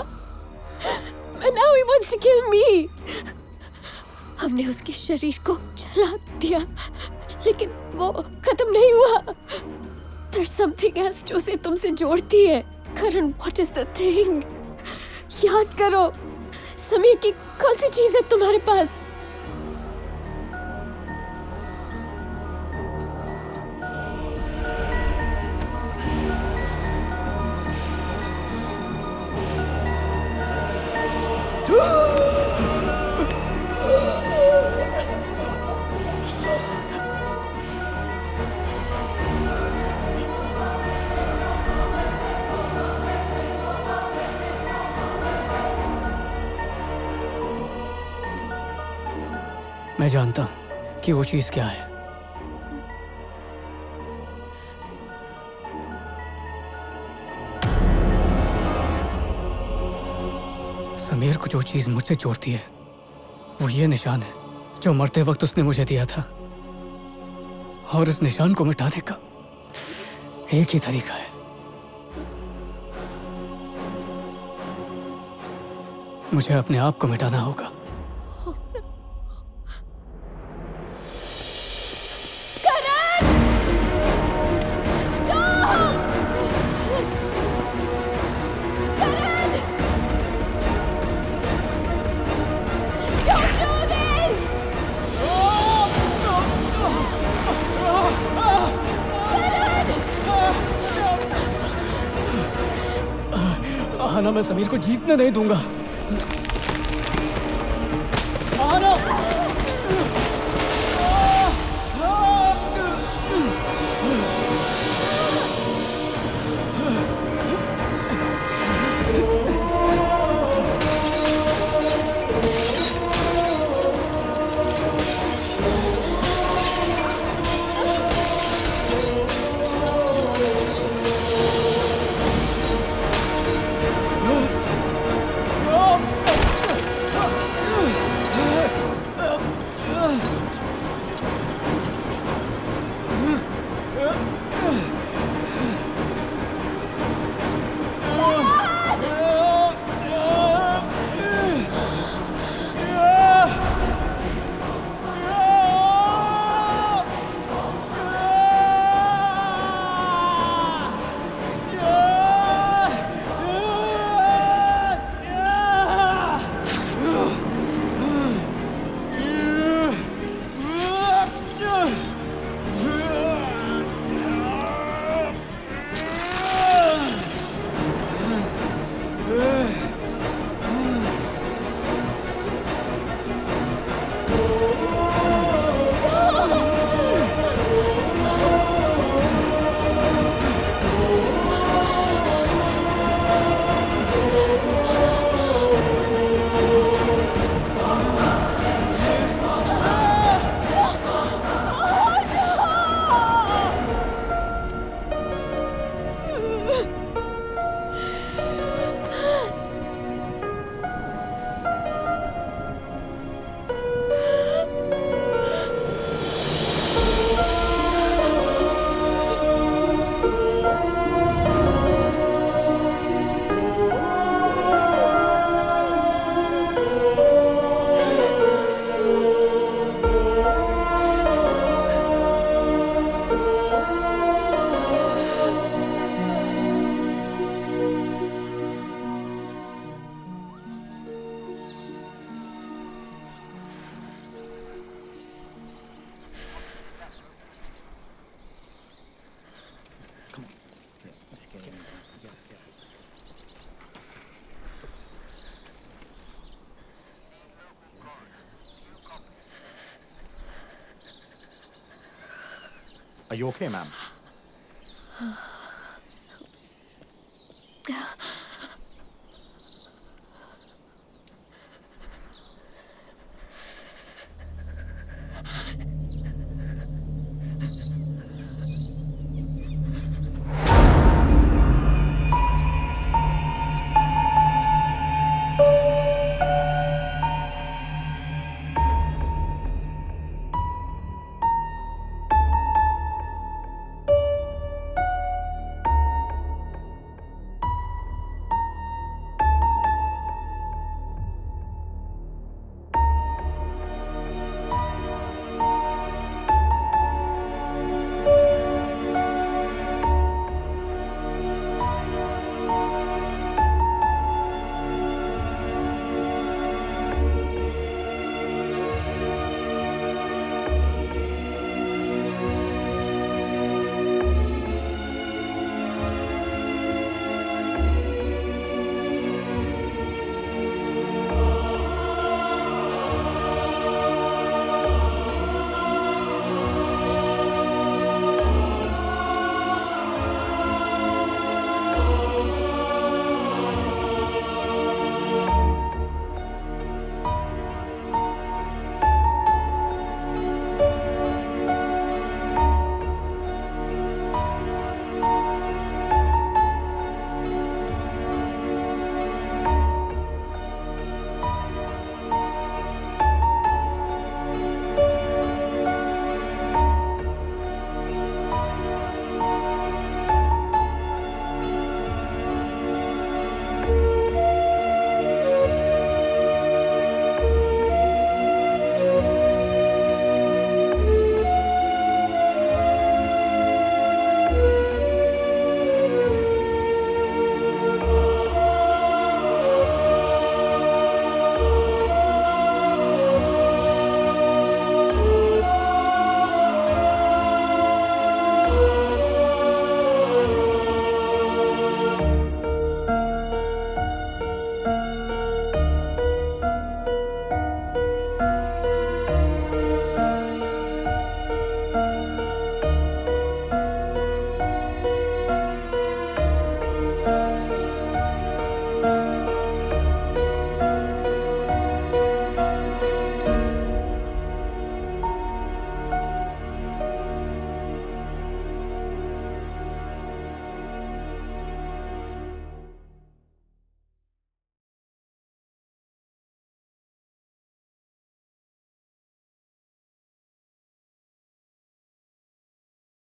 And now he wants to kill me. हमने उसके शरीर को जला दिया, लेकिन वो खत्म नहीं हुआ। There's something else जो उसे तुमसे जोड़ती है। करण, what is the thing? याद करो, समीर की कौन सी चीज है तुम्हारे पास? मैं जानता हूं कि वो चीज क्या है। समीर को जो चीज मुझसे जोड़ती है वो ये निशान है जो मरते वक्त उसने मुझे दिया था, और इस निशान को मिटाने का एक ही तरीका है। मुझे अपने आप को मिटाना होगा। आना, मैं समीर को जीतने नहीं दूंगा। आना! Oh! Are you okay, ma'am?